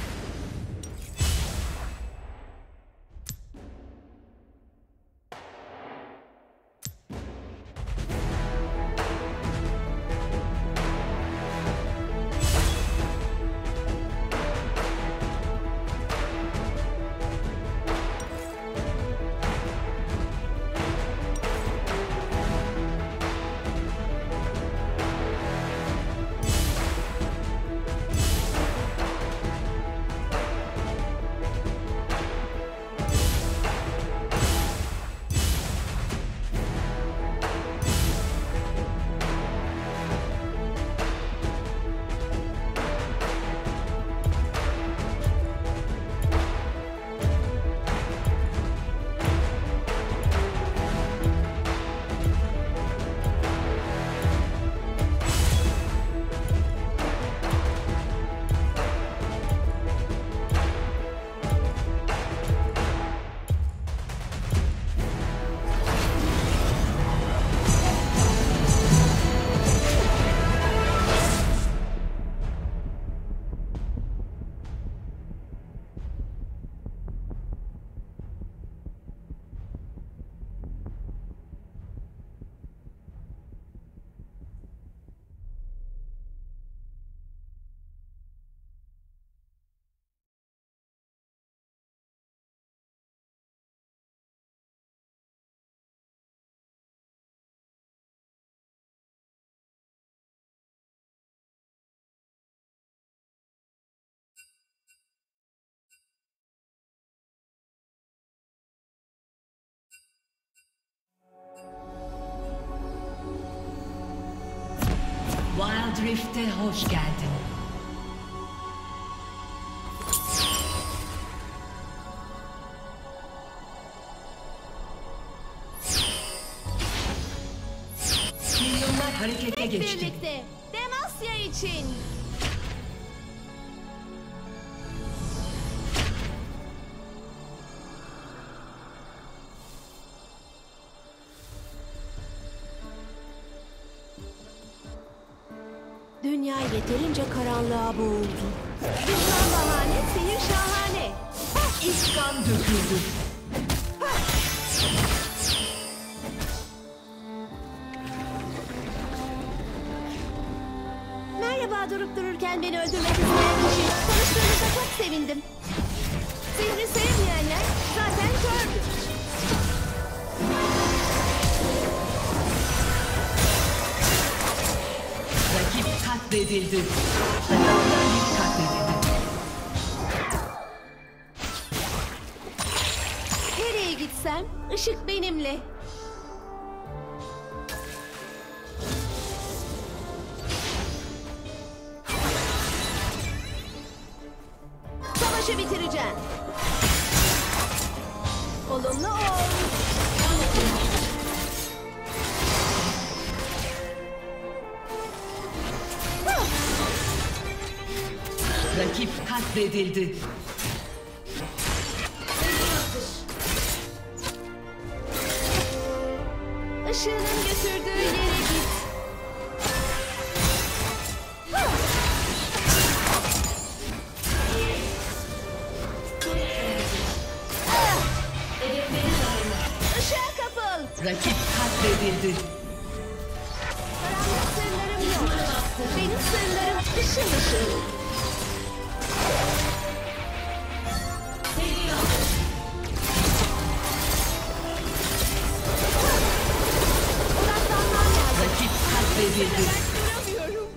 Wild Rift'e hoş geldin. Milyonlar harekete Hep geçti. birlikte. Demacia için. Dünya yeterince karanlığa boğuldu. Düşman bahane, sihir şahane. İlk kan döküldü. Merhaba, durup dururken beni öldürmek isteyen kişi. Tanıştığınıza çok sevindim. Sihri sevmeyenler zaten kördür. Rakip katledildi. Takımdan biri katledildi. Nereye gitsem ışık benimle. Savaşı bitireceğim. Olumlu ol. Rakip katledildi. Işığının götürdüğü yere git. Işığa kapıl. Rakip katledildi. Karanlık sırlarım yok. Benim sırlarım ışıl ışıl. Odaklanmam lazım. Rakip katledildi. Duramıyorum.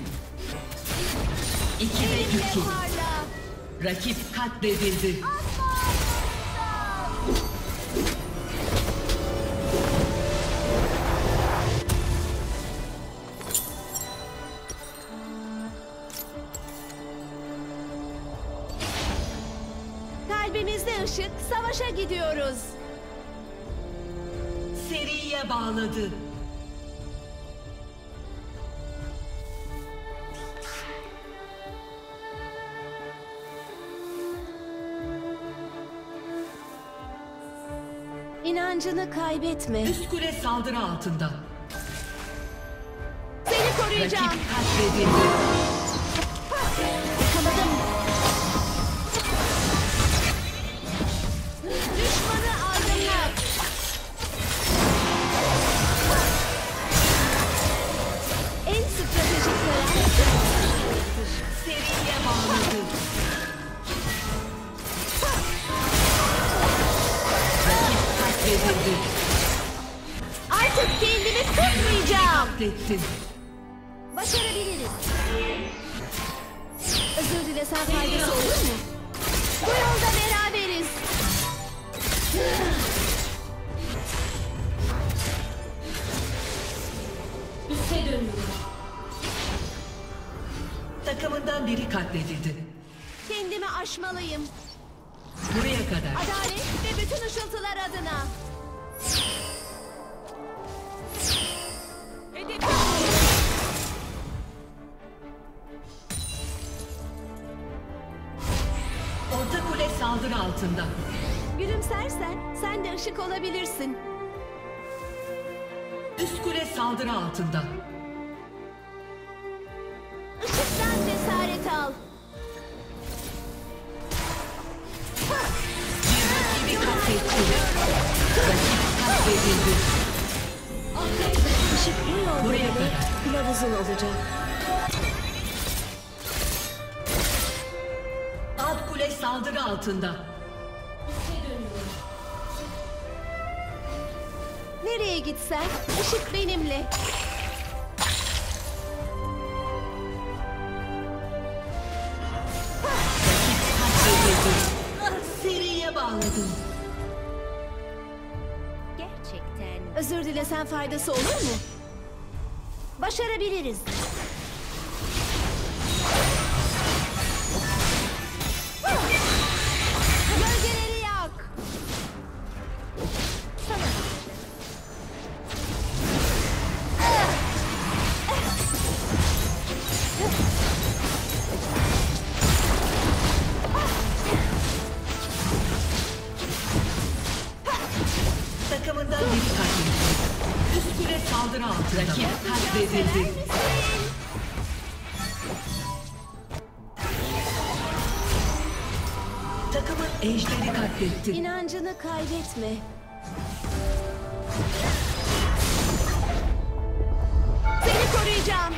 İkide Benimle iki. parla. Rakip katledildi. Kalbimizde ışık, savaşa gidiyoruz. Seriye bağladı. İnancını kaybetme. Üst kule saldırı altında. Seni koruyacağım. Rakip katledildi. katlettin. Başarabiliriz. Özür dilesen faydası olur mu? Bu yolda beraberiz. Üste dönüyorum. Takımından biri katledildi. Kendimi aşmalıyım. Buraya kadar. Adalet ve bütün ışıltılar adına. Hedef Orta kule saldırı altında. Gülümsersen sen de ışık olabilirsin. Üst kule saldırı altında. Işıktan cesaret al. Bir rakibi katletti. Rakip katledildi. Işık bu yolda Buraya bile kadar. kılavuzun olacak. Alt kule saldırı altında. Nereye gitsen ışık benimle. Katledildi. Ah, seriye bağladım. Gerçekten Özür dilesen faydası olur mu? Başarabiliriz. Gölgeleri yak. Takımından biri katledildi. Üst kule saldırı altında. Rakip katledildi. Takımın ejderi katletti. İnancını kaybetme. Seni koruyacağım.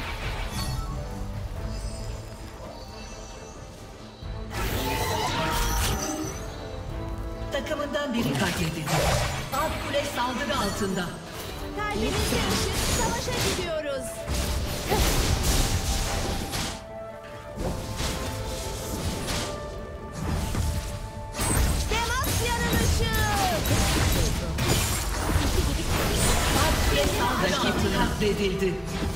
Takımından biri katledildi. Alt kule saldırı altında. Kalbimizde ışık, savaşa gidiyoruz. Demasya'nın ışığı. Alt kule saldırı altında katledildi.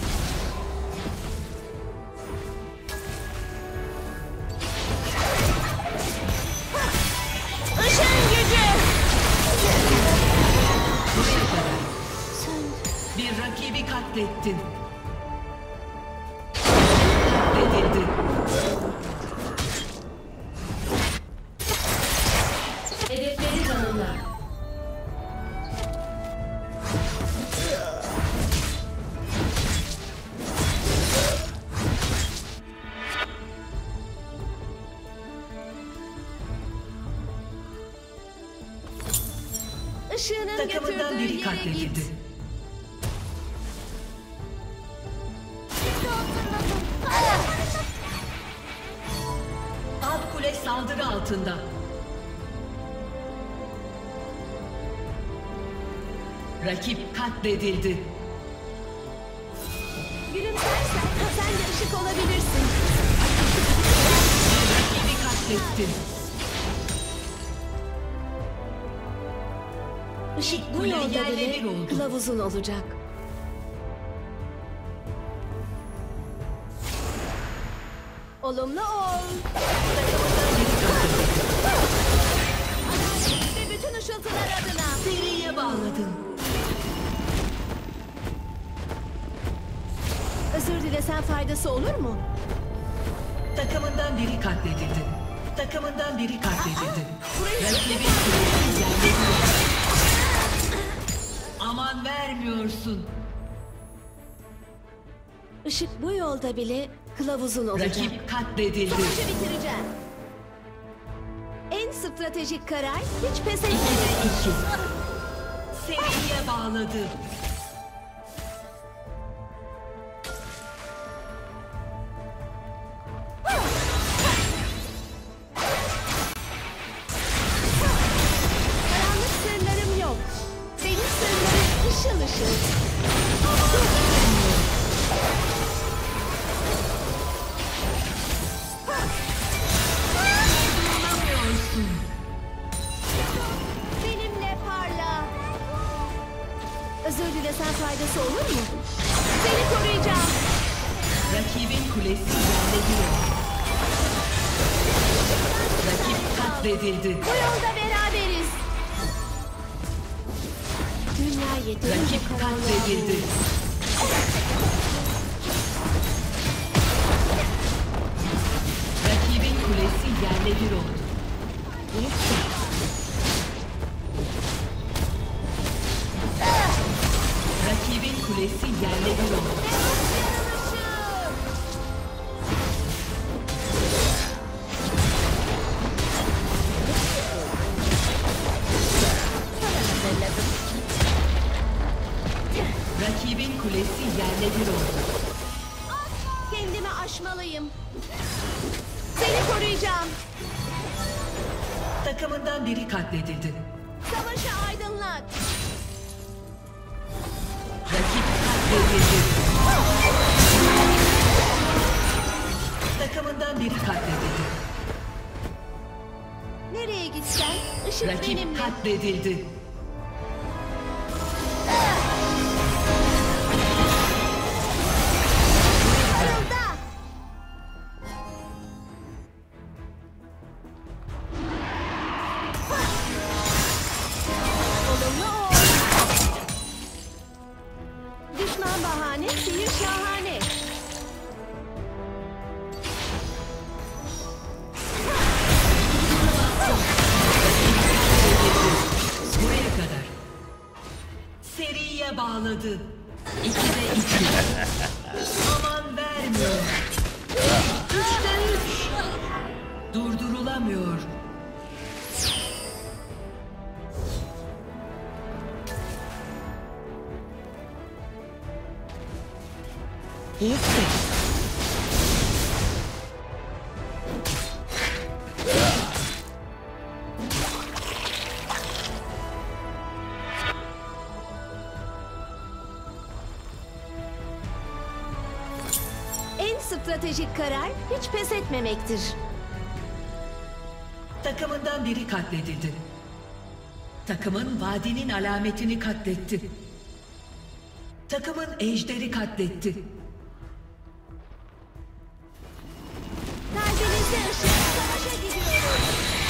Işın gücü. Buraya kadar. Bir rakibi katlettin. Katledildi. hedefleri tanımla. Işığının Takımından götürdüğü biri yere katledildi. git. Alt kule saldırı altında. Rakip katledildi. Gülümsersen sen de ışık olabilirsin. Rakibi katlettin. Işık bu Kule yolda yerle bile bir oldu. kılavuzun olacak. Olumlu ol. Ve bütün ışıltılar adına. Seriye bağladın. Özür dilesen faydası olur mu? Takımından biri katledildi. Takımından biri katledildi. Burayı Rakibin kulesi yerle bir oldu. Aman vermiyorsun. Işık bu yolda bile kılavuzun olacak. Rakip katledildi. Savaşı bitireceğim. En stratejik karar hiç pes İkide etmeme. iki. Seriye bağladı. Karanlık sırlarım yok. Benim sırlarım ışıl ışıl. Aman vermiyorsun. mu? Seni koruyacağım. Rakibin kulesi yerle bir oldu. Rakip katledildi. Bu yolda beraberiz. Dünya yeterince Rakip karanlığa katledildi. Rakibin kulesi yerle bir oldu. Rakibin kulesi yerle bir oldu. Rakibin kulesi yerle bir oldu. Kendimi aşmalıyım. Seni koruyacağım. Takımından biri katledildi. Savaşı aydınlat. Rakip katledildi. Takımından biri katledildi. Nereye gitsen ışık Rakip benimle. katledildi. Kırılda. Olumlu ol. Düşman bahane, sihir şahane. Buraya kadar. Seriye bağladı. İkide iki. Aman vermiyor. Üçte üç. Durdurulamıyor. En stratejik karar hiç pes etmemektir. Takımından biri katledildi. Takımın vadinin alametini katletti. Takımın ejderi katletti. Kalbinizde ışık, savaşa gidiyoruz.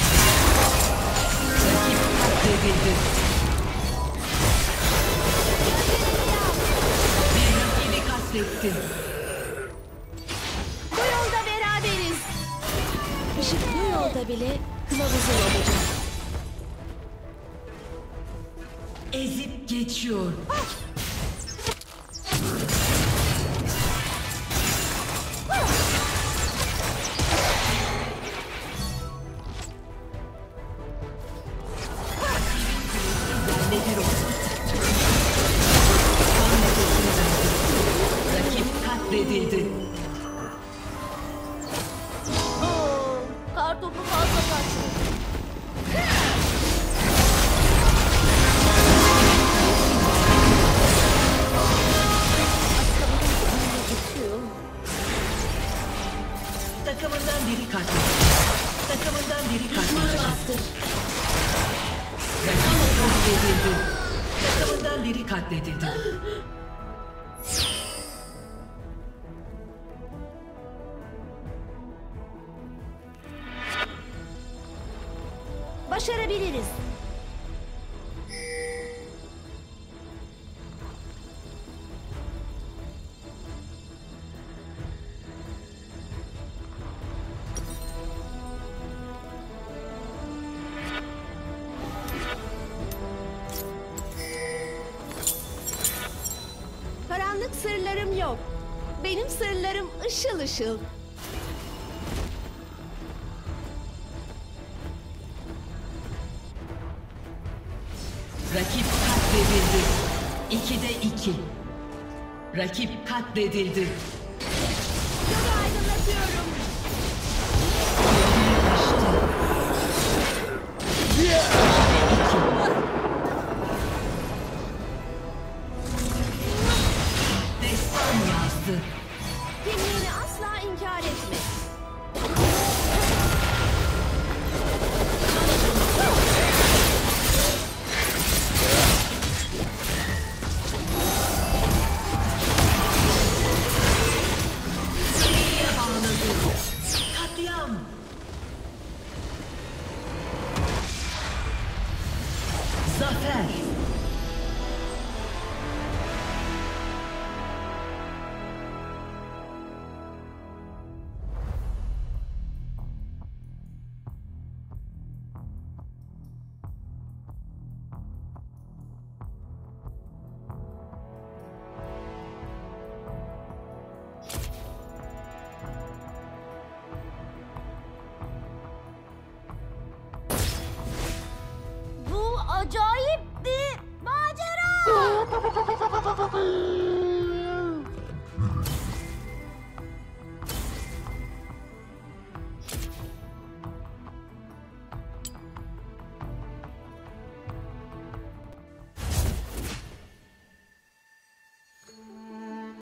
Rakip katledildi. Bir rakibi katletti. Bu yolda beraberiz. Işık bu yolda bile kılavuzun olacak. Ezip geçiyor. Yerle bir oldu. Son nefesini verdi. Rakip katledildi. Oo, kartopu fazla kaçtı. Takımından biri katledildi. Takımından biri katledildi. Rakip katledildi. Takımından biri katledildi. Başarabiliriz. Karanlık sırlarım yok. Benim sırlarım ışıl ışıl. Rakip katledildi. İkide iki. Rakip katledildi.